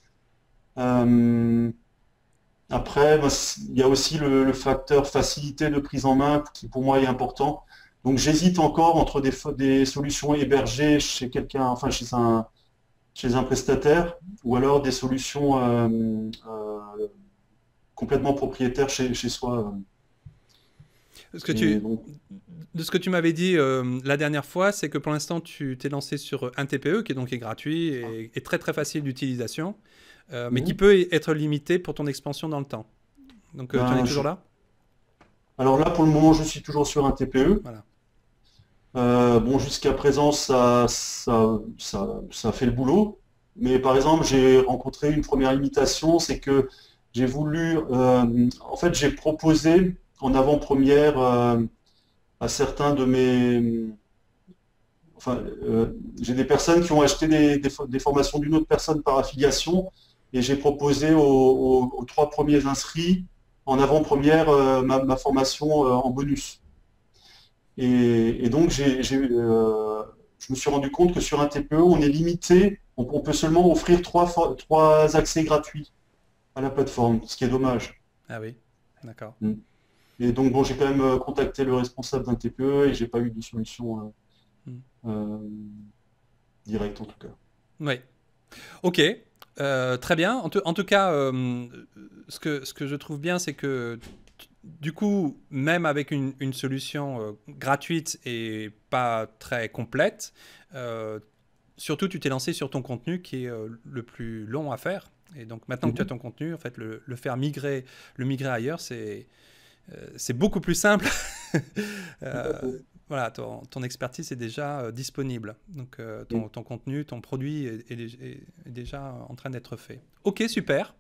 Euh, après, il y a aussi le, le facteur facilité de prise en main qui, pour moi, est important. Donc, j'hésite encore entre des, des solutions hébergées chez quelqu'un, enfin, chez un, chez un prestataire, ou alors des solutions euh, euh, complètement propriétaires chez, chez soi. Ce que tu, donc... De ce que tu m'avais dit euh, la dernière fois, c'est que pour l'instant, tu t'es lancé sur un T P E, qui est donc est gratuit et, et très très facile d'utilisation, euh, mmh. mais qui peut être limité pour ton expansion dans le temps. Donc, euh, ben, tu en es toujours je... là? Alors là, pour le moment, je suis toujours sur un T P E. Voilà. Euh, bon, jusqu'à présent, ça, ça, ça, ça fait le boulot. Mais par exemple, j'ai rencontré une première limitation, c'est que j'ai voulu... Euh, en fait, j'ai proposé en avant-première euh, à certains de mes... Enfin, euh, j'ai des personnes qui ont acheté des, des, des formations d'une autre personne par affiliation et j'ai proposé aux, aux, aux trois premiers inscrits en avant-première euh, ma, ma formation euh, en bonus. Et, et donc, j'ai, euh, je me suis rendu compte que sur un T P E, on est limité, on, on peut seulement offrir trois, trois accès gratuits à la plateforme, ce qui est dommage. Ah oui, d'accord. Mm. Et donc, bon, j'ai quand même contacté le responsable d'un T P E et j'ai pas eu de solution euh, mm. euh, directe, en tout cas. Oui. Ok. Euh, très bien. En, te, en tout cas, euh, ce, que, ce que je trouve bien, c'est que du coup, même avec une, une solution euh, gratuite et pas très complète, euh, surtout, tu t'es lancé sur ton contenu qui est euh, le plus long à faire. Et donc, maintenant mm-hmm. que tu as ton contenu, en fait, le, le faire migrer, le migrer ailleurs, c'est... Euh, c'est beaucoup plus simple. euh, voilà, ton, ton expertise est déjà euh, disponible. Donc, euh, ton, ton contenu, ton produit est, est, est, est déjà en train d'être fait. Ok, super.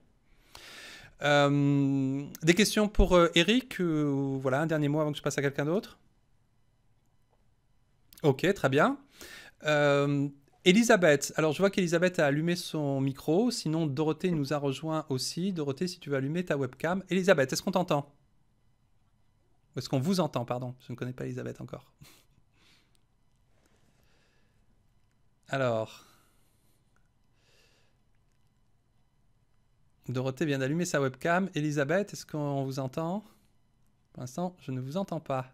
Euh, des questions pour euh, Eric euh, voilà, un dernier mot avant que je passe à quelqu'un d'autre. Ok, très bien. Euh, Elisabeth, alors je vois qu'Elisabeth a allumé son micro. Sinon, Dorothée nous a rejoint aussi. Dorothée, si tu veux allumer ta webcam. Elisabeth, est-ce qu'on t'entend ? Est-ce qu'on vous entend, pardon? Je ne connais pas Elisabeth encore. Alors. Dorothée vient d'allumer sa webcam. Elisabeth, est-ce qu'on vous entend? Pour l'instant, je ne vous entends pas.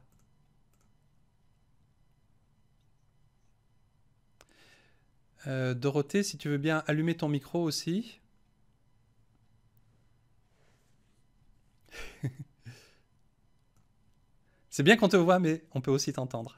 Euh, Dorothée, si tu veux bien allumer ton micro aussi. C'est bien qu'on te voit, mais on peut aussi t'entendre.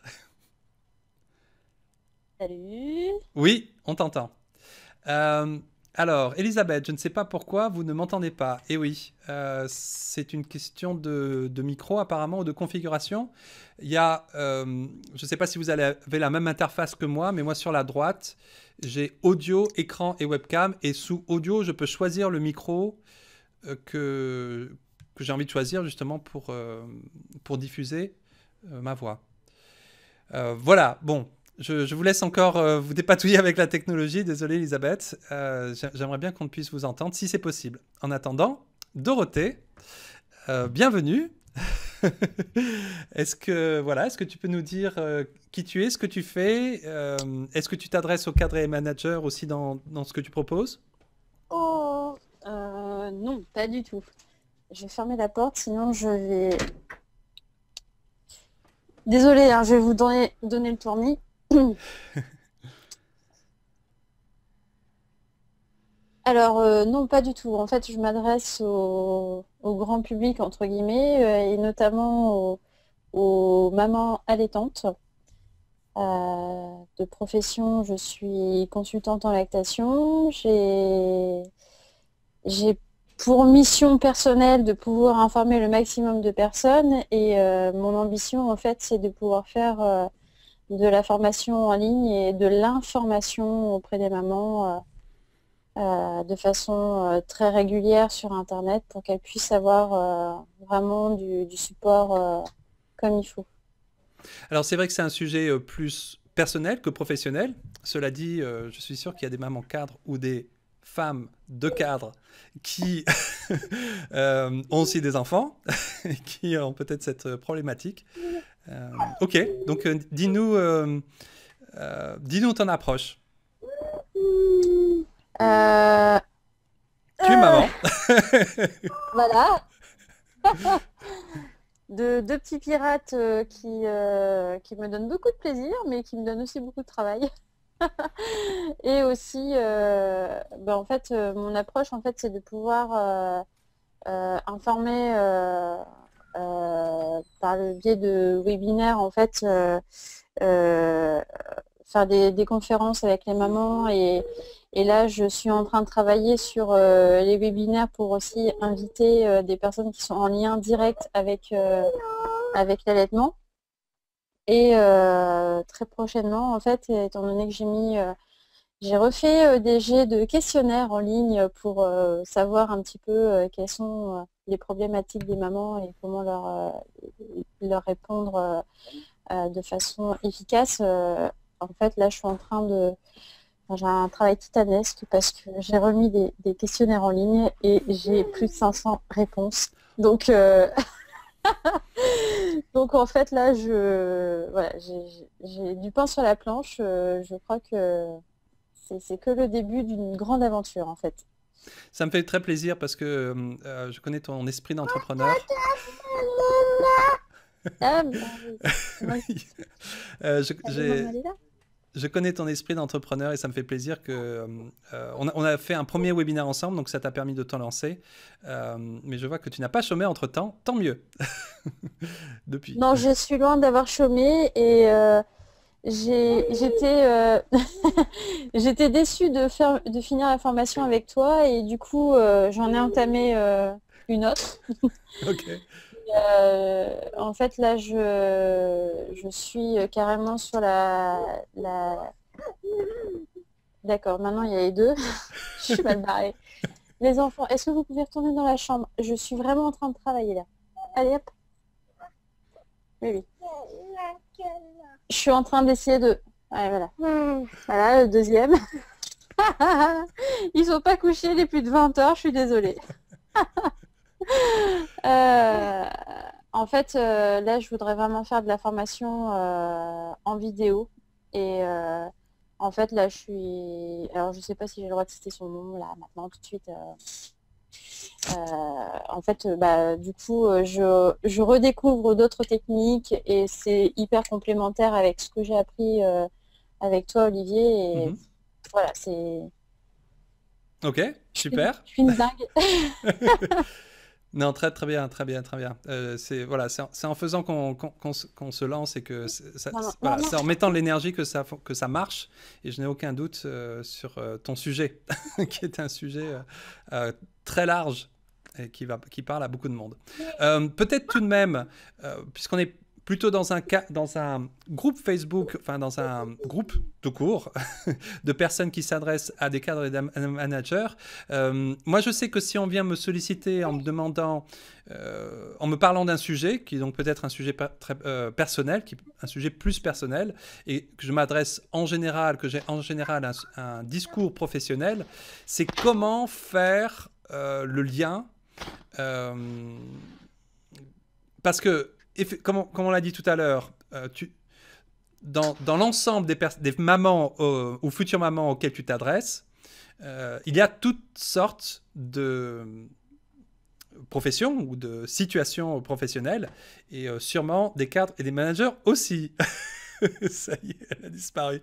Salut. Oui, on t'entend. Euh, alors, Elisabeth, je ne sais pas pourquoi vous ne m'entendez pas. Eh oui, euh, c'est une question de, de micro apparemment ou de configuration. Il y a, euh, je ne sais pas si vous avez la même interface que moi, mais moi sur la droite, j'ai audio, écran et webcam. Et sous audio, je peux choisir le micro euh, que... que j'ai envie de choisir justement pour, euh, pour diffuser euh, ma voix. Euh, voilà, bon, je, je vous laisse encore euh, vous dépatouiller avec la technologie. Désolé Elisabeth, euh, j'aimerais bien qu'on puisse vous entendre si c'est possible. En attendant, Dorothée, euh, bienvenue. Est-ce que, voilà, est-ce que tu peux nous dire euh, qui tu es, ce que tu fais euh, Est-ce que tu t'adresses aux cadres et managers aussi dans, dans ce que tu proposes? Oh, euh, non, pas du tout. Je vais fermer la porte, sinon je vais... Désolée, hein, je vais vous donner, donner le tournis. Alors, euh, non, pas du tout. En fait, je m'adresse au, au grand public, entre guillemets, euh, et notamment aux, aux mamans allaitantes. Euh, de profession, je suis consultante en lactation. J'ai, j'ai pour mission personnelle de pouvoir informer le maximum de personnes et euh, mon ambition, en fait, c'est de pouvoir faire euh, de la formation en ligne et de l'information auprès des mamans euh, euh, de façon euh, très régulière sur Internet pour qu'elles puissent avoir euh, vraiment du, du support euh, comme il faut. Alors c'est vrai que c'est un sujet euh, plus personnel que professionnel. Cela dit, euh, je suis sûr qu'il y a des mamans cadres ou des femmes de cadres qui euh, ont aussi des enfants et qui ont peut-être cette problématique. Euh, ok, donc euh, dis-nous, euh, euh, dis-nous ton approche. Euh... Tu es maman. Voilà. De deux petits pirates euh, qui, euh, qui me donnent beaucoup de plaisir, mais qui me donnent aussi beaucoup de travail. Et aussi, euh, ben, en fait, euh, mon approche, en fait, c'est de pouvoir euh, euh, informer euh, euh, par le biais de webinaires, en fait, euh, euh, faire des, des conférences avec les mamans. Et, et là, je suis en train de travailler sur euh, les webinaires pour aussi inviter euh, des personnes qui sont en lien direct avec, euh, avec l'allaitement. Et euh, très prochainement, en fait, étant donné que j'ai mis, euh, j'ai refait euh, des jets de questionnaires en ligne pour euh, savoir un petit peu euh, quelles sont euh, les problématiques des mamans et comment leur, euh, leur répondre euh, euh, de façon efficace. Euh, en fait, là, je suis en train de... Enfin, j'ai un travail titanesque parce que j'ai remis des, des questionnaires en ligne et j'ai plus de cinq cents réponses. Donc... Euh... Donc en fait là je voilà, j'ai du pain sur la planche, euh, je crois que c'est que le début d'une grande aventure en fait. Ça me fait très plaisir parce que euh, je connais ton esprit d'entrepreneur. Ah, bah, oui. euh, je, je connais ton esprit d'entrepreneur et ça me fait plaisir que euh, on, a, on a fait un premier webinaire ensemble, donc ça t'a permis de t'en lancer. Euh, mais je vois que tu n'as pas chômé entre temps, tant mieux. Depuis. Non, je suis loin d'avoir chômé et euh, j'étais euh, j'étais déçue de faire de finir la formation avec toi et du coup euh, j'en ai entamé euh, une autre. Ok. Euh, en fait, là, je, je suis carrément sur la... la... D'accord, maintenant, il y a les deux. Je suis mal barrée. Les enfants, est-ce que vous pouvez retourner dans la chambre? Je suis vraiment en train de travailler, là. Allez, hop. Oui, oui. Je suis en train d'essayer de... Ouais, voilà. Voilà, le deuxième. Ils sont pas couchés les plus de vingt heures, je suis désolée. Euh, en fait, euh, là, je voudrais vraiment faire de la formation euh, en vidéo. Et euh, en fait, là, je suis... Alors, je sais pas si j'ai le droit de citer son nom, là, maintenant, tout de suite. Euh... Euh, en fait, bah, du coup, je, je redécouvre d'autres techniques et c'est hyper complémentaire avec ce que j'ai appris euh, avec toi, Olivier. Et mm-hmm. Voilà, c'est... Ok, super. Je suis une dingue. Non, très très bien, très bien, très bien. Euh, c'est voilà, c'est en, en faisant qu'on qu qu qu se lance et que c'est voilà, en mettant de l'énergie que ça que ça marche. Et je n'ai aucun doute euh, sur euh, ton sujet, qui est un sujet euh, euh, très large et qui va qui parle à beaucoup de monde. Euh, Peut-être tout de même, euh, puisqu'on est plutôt dans un cas, dans un groupe Facebook, enfin dans un groupe de cours de personnes qui s'adressent à des cadres et des managers. Euh, moi, je sais que si on vient me solliciter en me demandant, euh, en me parlant d'un sujet, qui est donc peut-être un sujet très euh, personnel, qui, un sujet plus personnel, et que je m'adresse en général, que j'ai en général un, un discours professionnel, c'est comment faire euh, le lien Euh, parce que, comme on, comme on l'a dit tout à l'heure, euh, tu, dans, dans l'ensemble des, des mamans euh, ou futures mamans auxquelles tu t'adresses, euh, il y a toutes sortes de professions ou de situations professionnelles et euh, sûrement des cadres et des managers aussi. Ça y est, elle a disparu.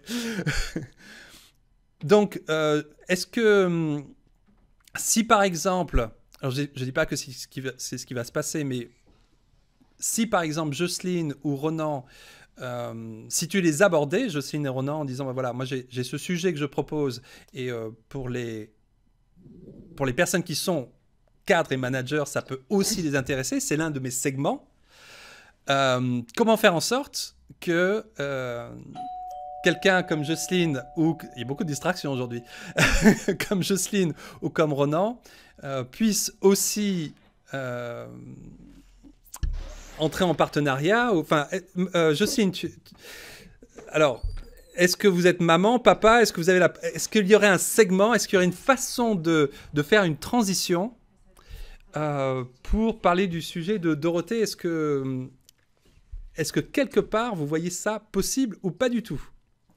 Donc, euh, est-ce que si par exemple, alors je ne dis pas que c'est ce, qui va, c'est ce qui va se passer, mais si par exemple Jocelyne ou Ronan, euh, si tu les abordais, Jocelyne et Ronan, en disant bah, voilà, moi j'ai, j'ai ce sujet que je propose et euh, pour, les, pour les personnes qui sont cadres et managers, ça peut aussi les intéresser, c'est l'un de mes segments. Euh, comment faire en sorte que euh, quelqu'un comme Jocelyne, ou il y a beaucoup de distractions aujourd'hui, comme Jocelyne ou comme Ronan, euh, puisse aussi euh, entrer en partenariat. Ou, enfin, euh, Jocelyne, tu, tu, alors, est-ce que vous êtes maman, papa? Est-ce que vous avez la, est-ce qu'il y aurait un segment? Est-ce qu'il y aurait une façon de, de faire une transition euh, pour parler du sujet de Dorothée? Est-ce que Est-ce que quelque part, vous voyez ça possible ou pas du tout?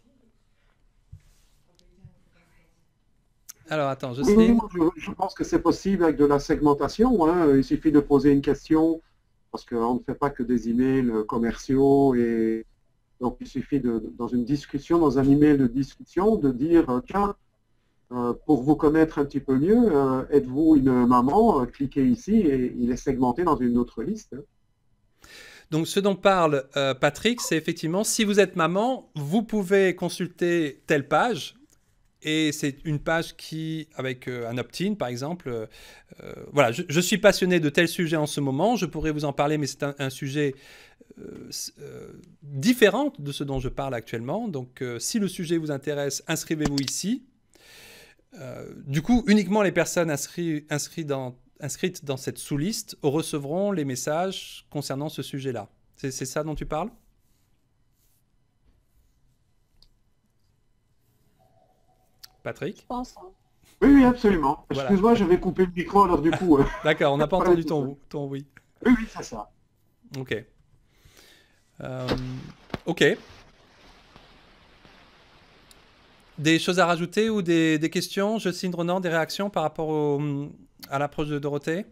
Alors, attends, je sais. Oui, je, je pense que c'est possible avec de la segmentation. Hein. Il suffit de poser une question, parce qu'on ne fait pas que des emails commerciaux. Et donc, il suffit, de, dans une discussion, dans un email de discussion, de dire, tiens, euh, pour vous connaître un petit peu mieux, euh, êtes-vous une maman? Cliquez ici et il est segmenté dans une autre liste. Donc, ce dont parle euh, Patrick, c'est effectivement, si vous êtes maman, vous pouvez consulter telle page. Et c'est une page qui, avec euh, un opt-in, par exemple, euh, euh, voilà, je, je suis passionné de tel sujet en ce moment, je pourrais vous en parler, mais c'est un, un sujet euh, euh, différent de ce dont je parle actuellement. Donc, euh, si le sujet vous intéresse, inscrivez-vous ici. Euh, du coup, uniquement les personnes inscrites, inscrites dans inscrites dans cette sous-liste recevront les messages concernant ce sujet-là. C'est, c'est ça dont tu parles? Patrick? Je pense. Oui, oui, absolument. Voilà. Excuse-moi, j'avais coupé le micro, alors du coup... Euh... D'accord, on n'a pas entendu ton, ton oui. Oui, oui, c'est ça. Ok. Euh, ok. Des choses à rajouter ou des, des questions, Jocelyne, Ronan, des réactions par rapport au, à l'approche de Dorothée?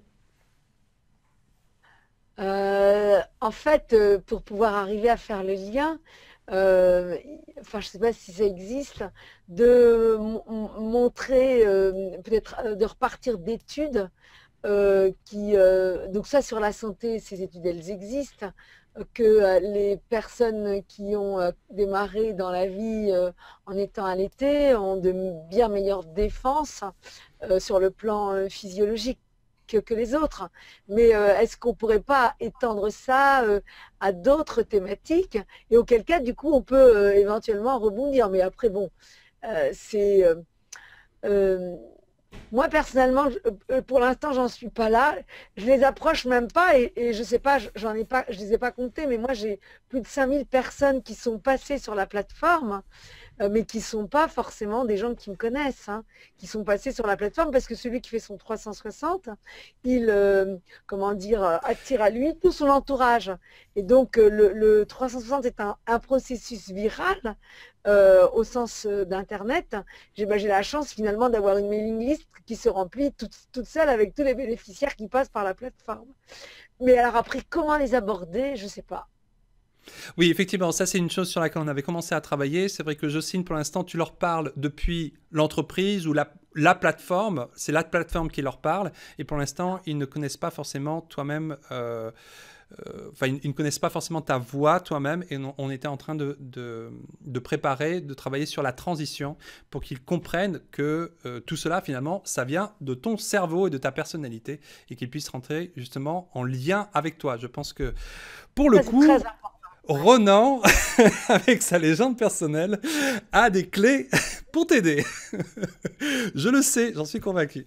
euh, En fait, euh, pour pouvoir arriver à faire le lien, euh, enfin, je ne sais pas si ça existe, de montrer, euh, peut-être euh, de repartir d'études euh, qui, euh, donc ça sur la santé, ces études, elles existent, que euh, les personnes qui ont euh, démarré dans la vie euh, en étant allaitées ont de bien meilleures défenses euh, sur le plan euh, physiologique que, que les autres. Mais euh, est-ce qu'on ne pourrait pas étendre ça euh, à d'autres thématiques? Et auquel cas, du coup, on peut euh, éventuellement rebondir. Mais après, bon, euh, c'est... Euh, euh, moi, personnellement, je, pour l'instant, j'en suis pas là. Je les approche même pas et, et je sais pas, j'en ai pas, je les ai pas comptés, mais moi, j'ai plus de cinq mille personnes qui sont passées sur la plateforme, euh, mais qui sont pas forcément des gens qui me connaissent, hein, qui sont passés sur la plateforme parce que celui qui fait son trois cent soixante, il, euh, comment dire, attire à lui tout son entourage. Et donc, euh, le, le trois cent soixante est un, un processus viral. Euh, au sens euh, d'Internet, j'ai bah, la chance finalement d'avoir une mailing list qui se remplit toute, toute seule avec tous les bénéficiaires qui passent par la plateforme. Mais alors après, comment les aborder, je ne sais pas. Oui, effectivement, ça c'est une chose sur laquelle on avait commencé à travailler. C'est vrai que Jocelyne, pour l'instant, tu leur parles depuis l'entreprise ou la, la plateforme. C'est la plateforme qui leur parle. Et pour l'instant, ils ne connaissent pas forcément toi-même... Euh, Enfin, euh, ils, ils ne connaissent pas forcément ta voix toi-même et on, on était en train de, de, de préparer, de travailler sur la transition pour qu'ils comprennent que euh, tout cela finalement ça vient de ton cerveau et de ta personnalité et qu'ils puissent rentrer justement en lien avec toi. Je pense que pour le ça, coup, Ronan, avec sa légende personnelle, a des clés pour t'aider. Je le sais, j'en suis convaincu.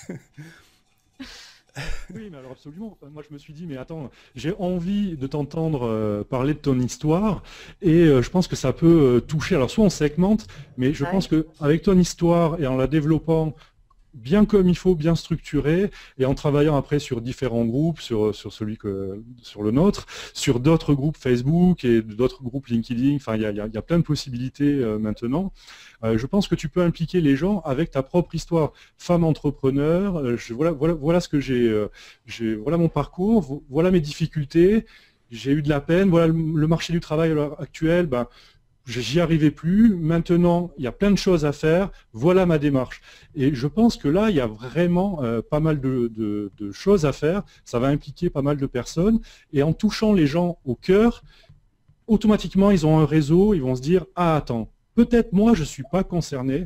Oui, mais alors absolument. Moi, je me suis dit, mais attends, j'ai envie de t'entendre euh, parler de ton histoire et euh, je pense que ça peut euh, toucher. Alors, soit on segmente, mais je ouais. pense qu'avec ton histoire et en la développant bien comme il faut, bien structuré, et en travaillant après sur différents groupes, sur, sur celui que, sur le nôtre, sur d'autres groupes Facebook et d'autres groupes LinkedIn, enfin il y a, y a, y a plein de possibilités euh, maintenant. Euh, je pense que tu peux impliquer les gens avec ta propre histoire. Femme entrepreneur, euh, je, voilà, voilà, voilà ce que j'ai, euh, j'ai, voilà mon parcours, voilà mes difficultés, j'ai eu de la peine, voilà le, le marché du travail à l'heure actuelle, ben, j'y arrivais plus, maintenant il y a plein de choses à faire, voilà ma démarche. Et je pense que là, il y a vraiment euh, pas mal de, de, de choses à faire, ça va impliquer pas mal de personnes, et en touchant les gens au cœur, automatiquement ils ont un réseau, ils vont se dire, ah attends, peut-être moi je ne suis pas concerné,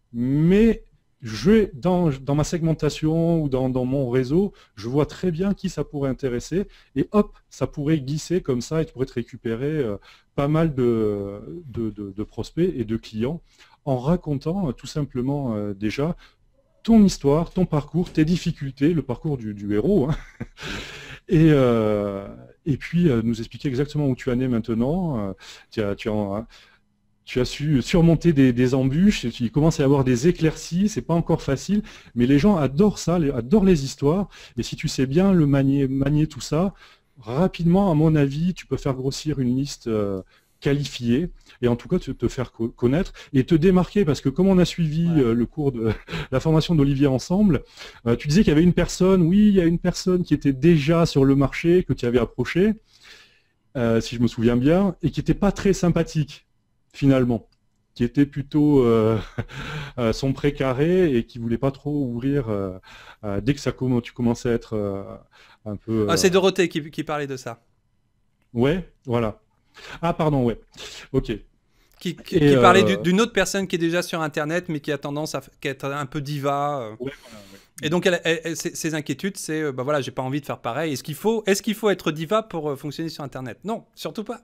mais je, dans, dans ma segmentation ou dans, dans mon réseau, je vois très bien qui ça pourrait intéresser, et hop, ça pourrait glisser comme ça, et tu pourrais te récupérer euh, pas mal de, de, de, de prospects et de clients en racontant euh, tout simplement euh, déjà ton histoire, ton parcours, tes difficultés, le parcours du, du héros, hein. et, euh, et puis euh, nous expliquer exactement où tu en es maintenant. Euh, tu as, tu as, hein, tu as su surmonter des, des embûches, il commence à y avoir des éclaircies, c'est pas encore facile, mais les gens adorent ça, les, adorent les histoires, et si tu sais bien le manier, manier tout ça, rapidement, à mon avis, tu peux faire grossir une liste euh, qualifiée, et en tout cas te, te faire co connaître, et te démarquer, parce que comme on a suivi ouais. euh, le cours de la formation d'Olivier ensemble, euh, tu disais qu'il y avait une personne, oui, il y a une personne qui était déjà sur le marché, que tu avais approché, euh, si je me souviens bien, et qui n'était pas très sympathique, finalement, qui était plutôt euh, euh, son précaré et qui voulait pas trop ouvrir euh, euh, dès que ça comm tu commençais à être euh, un peu... Euh... Ah, c'est Dorothée qui, qui parlait de ça. Ouais, voilà. Ah, pardon, ouais. Ok. Qui, qui, qui parlait euh... d'une autre personne qui est déjà sur Internet, mais qui a tendance à être un peu diva. Euh. Ouais, voilà, ouais. Et donc, elle, elle, elle, ses inquiétudes, c'est, euh, bah voilà, j'ai pas envie de faire pareil. Est-ce qu'il faut, est-ce qu'il faut être diva pour euh, fonctionner sur Internet? Non, surtout pas.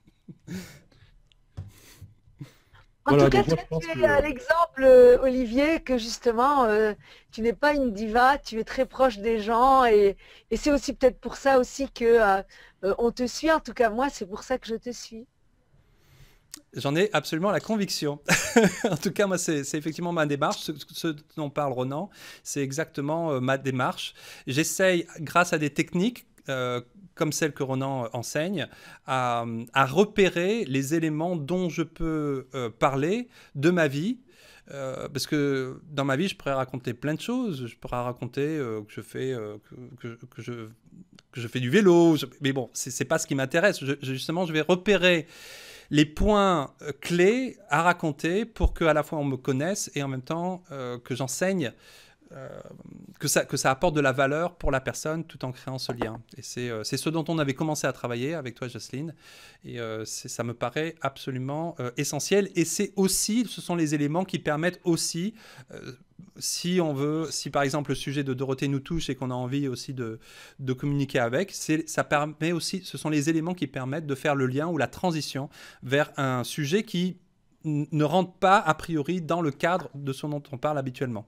En Voilà, tout cas, moi, tu es que... l'exemple, euh, Olivier, que justement, euh, tu n'es pas une diva, tu es très proche des gens, et, et c'est aussi peut-être pour ça aussi que euh, euh, on te suit. En tout cas, moi, c'est pour ça que je te suis. J'en ai absolument la conviction. En tout cas, moi, c'est effectivement ma démarche. Ce, ce dont parle Ronan, c'est exactement euh, ma démarche. J'essaye, grâce à des techniques euh, comme celle que Ronan enseigne, à, à repérer les éléments dont je peux euh, parler de ma vie. Euh, parce que dans ma vie, je pourrais raconter plein de choses. Je pourrais raconter euh, que je fais, euh, que, que, que, je, que je fais du vélo. Je... Mais bon, c'est pas ce qui m'intéresse. Je, justement, je vais repérer les points euh, clés à raconter pour qu'à la fois on me connaisse et en même temps euh, que j'enseigne. Euh, que, ça, que ça apporte de la valeur pour la personne tout en créant ce lien. Et c'est euh, ce dont on avait commencé à travailler avec toi, Jocelyne. Et euh, ça me paraît absolument euh, essentiel. Et c'est aussi, ce sont les éléments qui permettent aussi, euh, si on veut, si par exemple le sujet de Dorothée nous touche et qu'on a envie aussi de, de communiquer avec, ça permet aussi, ce sont les éléments qui permettent de faire le lien ou la transition vers un sujet qui ne rentre pas a priori dans le cadre de ce dont on parle habituellement.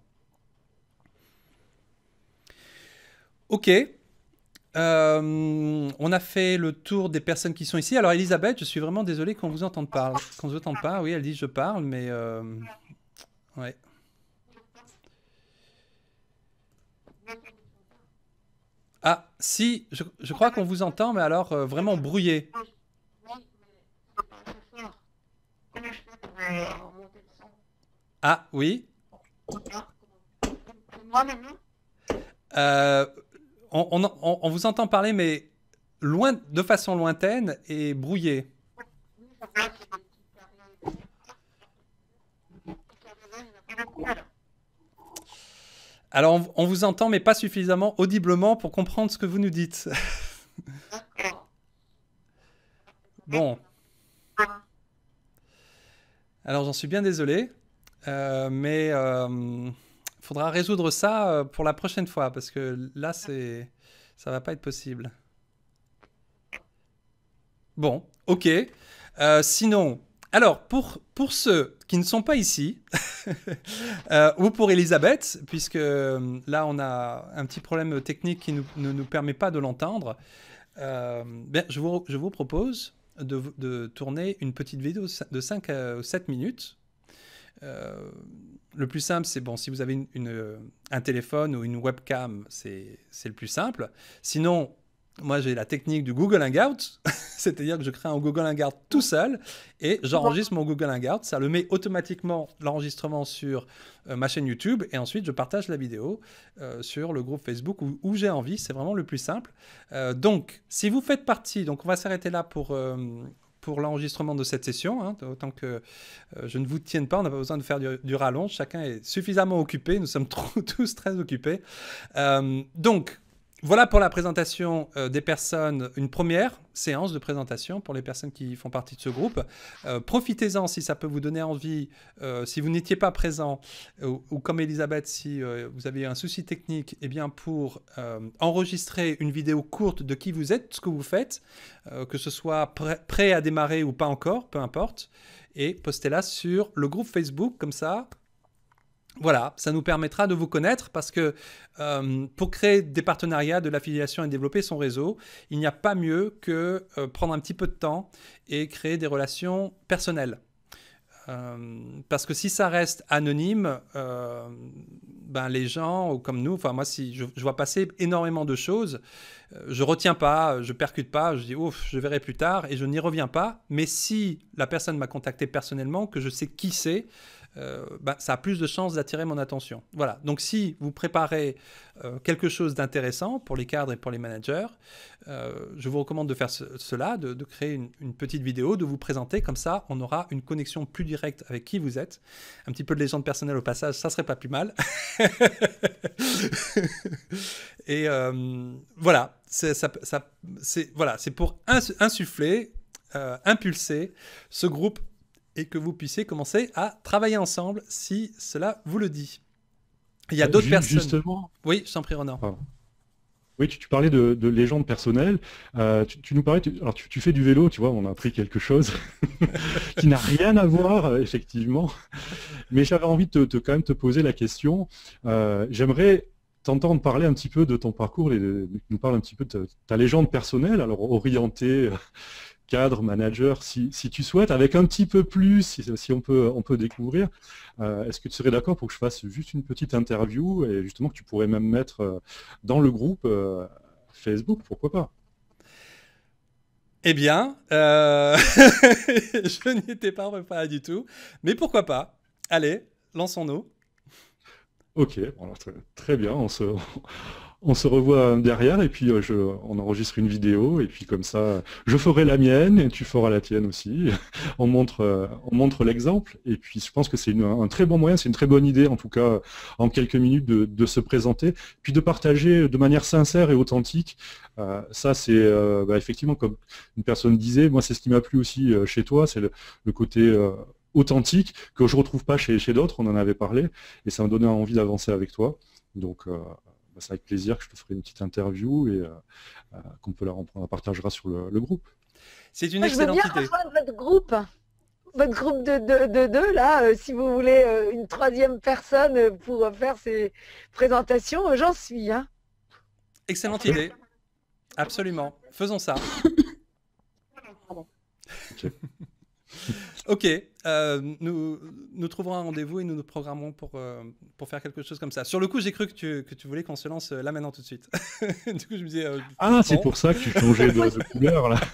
Ok, euh, on a fait le tour des personnes qui sont ici. Alors Elisabeth, je suis vraiment désolé qu'on vous entende pas. Qu'on vous entende pas. Oui, elle dit je parle, mais euh... ouais. Ah, si, je, je crois qu'on vous entend, mais alors euh, vraiment brouillé. Ah, oui. Euh, on, on, on, on vous entend parler, mais loin, de façon lointaine et brouillée. Alors, on, on vous entend, mais pas suffisamment audiblement pour comprendre ce que vous nous dites. Bon. Alors, j'en suis bien désolé, euh, mais il euh, faudra résoudre ça pour la prochaine fois, parce que là, c'est, ça va pas être possible. Bon, ok. Euh, sinon, alors, pour, pour ceux qui ne sont pas ici, euh, ou pour Elisabeth, puisque euh, là, on a un petit problème technique qui nous, ne nous permet pas de l'entendre, euh, bien, je, vous, je vous propose de, de tourner une petite vidéo de cinq à sept minutes Euh, le plus simple, c'est bon, si vous avez une, une, un téléphone ou une webcam, c'est le plus simple. Sinon, moi, j'ai la technique du Google Hangout, c'est-à-dire que je crée un Google Hangout tout seul et j'enregistre mon Google Hangout. Ça le met automatiquement l'enregistrement sur euh, ma chaîne YouTube et ensuite je partage la vidéo euh, sur le groupe Facebook où, où j'ai envie. C'est vraiment le plus simple. Euh, donc, si vous faites partie, donc on va s'arrêter là pour... Euh, pour l'enregistrement de cette session, hein, autant que euh, je ne vous tienne pas, on n'a pas besoin de faire du, du rallonge, chacun est suffisamment occupé, nous sommes trop, tous très occupés. Euh, donc, voilà pour la présentation euh, des personnes, une première séance de présentation pour les personnes qui font partie de ce groupe. Euh, Profitez-en si ça peut vous donner envie, euh, si vous n'étiez pas présent, euh, ou comme Elisabeth, si euh, vous avez un souci technique, eh bien pour euh, enregistrer une vidéo courte de qui vous êtes, ce que vous faites, euh, que ce soit prêt, prêt à démarrer ou pas encore, peu importe, et postez-la sur le groupe Facebook, comme ça. Voilà, ça nous permettra de vous connaître parce que euh, pour créer des partenariats, de l'affiliation et développer son réseau, il n'y a pas mieux que euh, prendre un petit peu de temps et créer des relations personnelles. Euh, parce que si ça reste anonyme, euh, ben les gens comme nous, enfin moi si je, je vois passer énormément de choses, euh, je retiens pas, je percute pas, je dis ouf, je verrai plus tard et je n'y reviens pas. Mais si la personne m'a contacté personnellement, que je sais qui c'est, Euh, bah, ça a plus de chances d'attirer mon attention. Voilà. Donc, si vous préparez euh, quelque chose d'intéressant pour les cadres et pour les managers, euh, je vous recommande de faire ce, cela, de, de créer une, une petite vidéo, de vous présenter. Comme ça, on aura une connexion plus directe avec qui vous êtes. Un petit peu de légende personnelle au passage, ça serait pas plus mal. Et euh, voilà. C'est ça, ça, voilà, c'est pour insuffler, euh, impulser ce groupe et que vous puissiez commencer à travailler ensemble si cela vous le dit. Il y a d'autres personnes. Justement. Oui, je t'en prie, Ronan. Pardon. Oui, tu, tu parlais de, de légende personnelle. Euh, tu, tu nous parlais, tu, alors tu, tu fais du vélo, tu vois, on a appris quelque chose qui n'a rien à voir, euh, effectivement. Mais j'avais envie de te, te, quand même te poser la question. Euh, J'aimerais t'entendre parler un petit peu de ton parcours et de, de, nous parler un petit peu de ta, ta légende personnelle, alors orientée. Euh, cadre, manager, si, si tu souhaites, avec un petit peu plus, si, si on, peut, on peut découvrir. Euh, Est-ce que tu serais d'accord pour que je fasse juste une petite interview et justement que tu pourrais même mettre euh, dans le groupe euh, Facebook, pourquoi pas? Eh bien, euh... je n'y étais pas préparé du tout, mais pourquoi pas? Allez, lançons-nous. Ok, bon, alors, très, très bien, on se... On se revoit derrière et puis euh, je, on enregistre une vidéo et puis comme ça, je ferai la mienne et tu feras la tienne aussi. On montre, euh, on montre l'exemple et puis je pense que c'est un très bon moyen, c'est une très bonne idée en tout cas en quelques minutes de, de se présenter, puis de partager de manière sincère et authentique. Euh, ça c'est euh, bah, effectivement comme une personne disait, moi c'est ce qui m'a plu aussi euh, chez toi, c'est le, le côté euh, authentique que je retrouve pas chez, chez d'autres, on en avait parlé et ça m'a donné envie d'avancer avec toi. Donc euh, c'est avec plaisir que je te ferai une petite interview et euh, euh, qu'on peut la, on la partagera sur le, le groupe. C'est une excellente idée. Je veux bien rejoindre votre groupe, votre groupe de deux, de, de, là, euh, si vous voulez euh, une troisième personne pour faire ces présentations, euh, j'en suis. Hein. Excellente idée. Absolument. Faisons ça. Okay. Ok, euh, nous, nous trouverons un rendez-vous et nous nous programmerons pour, euh, pour faire quelque chose comme ça. Sur le coup, j'ai cru que tu, que tu voulais qu'on se lance là maintenant tout de suite. Du coup, je me disais... Euh, ah, bon. C'est pour ça que tu changeais de, de couleur, là.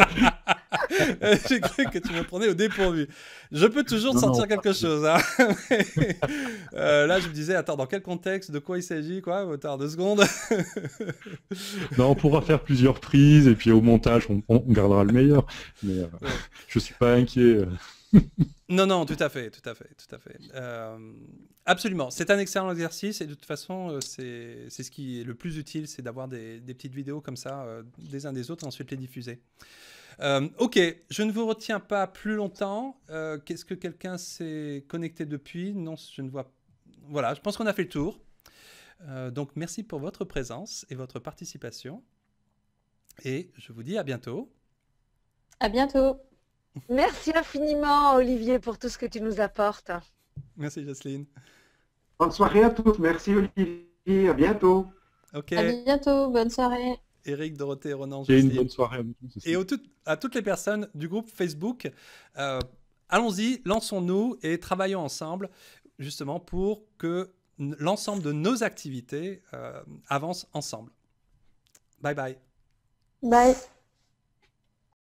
J'ai cru que tu me prenais au dépourvu. Je peux toujours non, sortir non, quelque chose. Hein. euh, là, je me disais, attends, dans quel contexte, de quoi il s'agit, quoi? Attends, deux secondes. Non, on pourra faire plusieurs prises et puis au montage, on, on gardera le meilleur. Mais euh, ouais. Je suis pas inquiet. Non, non, tout à fait, tout à fait, tout à fait. Euh, absolument, c'est un excellent exercice et de toute façon, c'est ce qui est le plus utile, c'est d'avoir des, des petites vidéos comme ça, euh, des uns des autres, et ensuite les diffuser. Euh, ok, je ne vous retiens pas plus longtemps. Euh, Qu'est-ce que quelqu'un s'est connecté depuis? Non, je ne vois... Voilà, je pense qu'on a fait le tour. Euh, donc, merci pour votre présence et votre participation. Et je vous dis à bientôt. À bientôt. Merci infiniment, Olivier, pour tout ce que tu nous apportes. Merci, Jocelyne. Bonne soirée à tous. Merci, Olivier. À bientôt. Ok. À bientôt. Bonne soirée. Eric, Dorothée, Ronan, Jocelyne. Et une bonne soirée à vous tous. Et au tout, à toutes les personnes du groupe Facebook, euh, allons-y, lançons-nous et travaillons ensemble justement pour que l'ensemble de nos activités euh, avancent ensemble. Bye bye. Bye.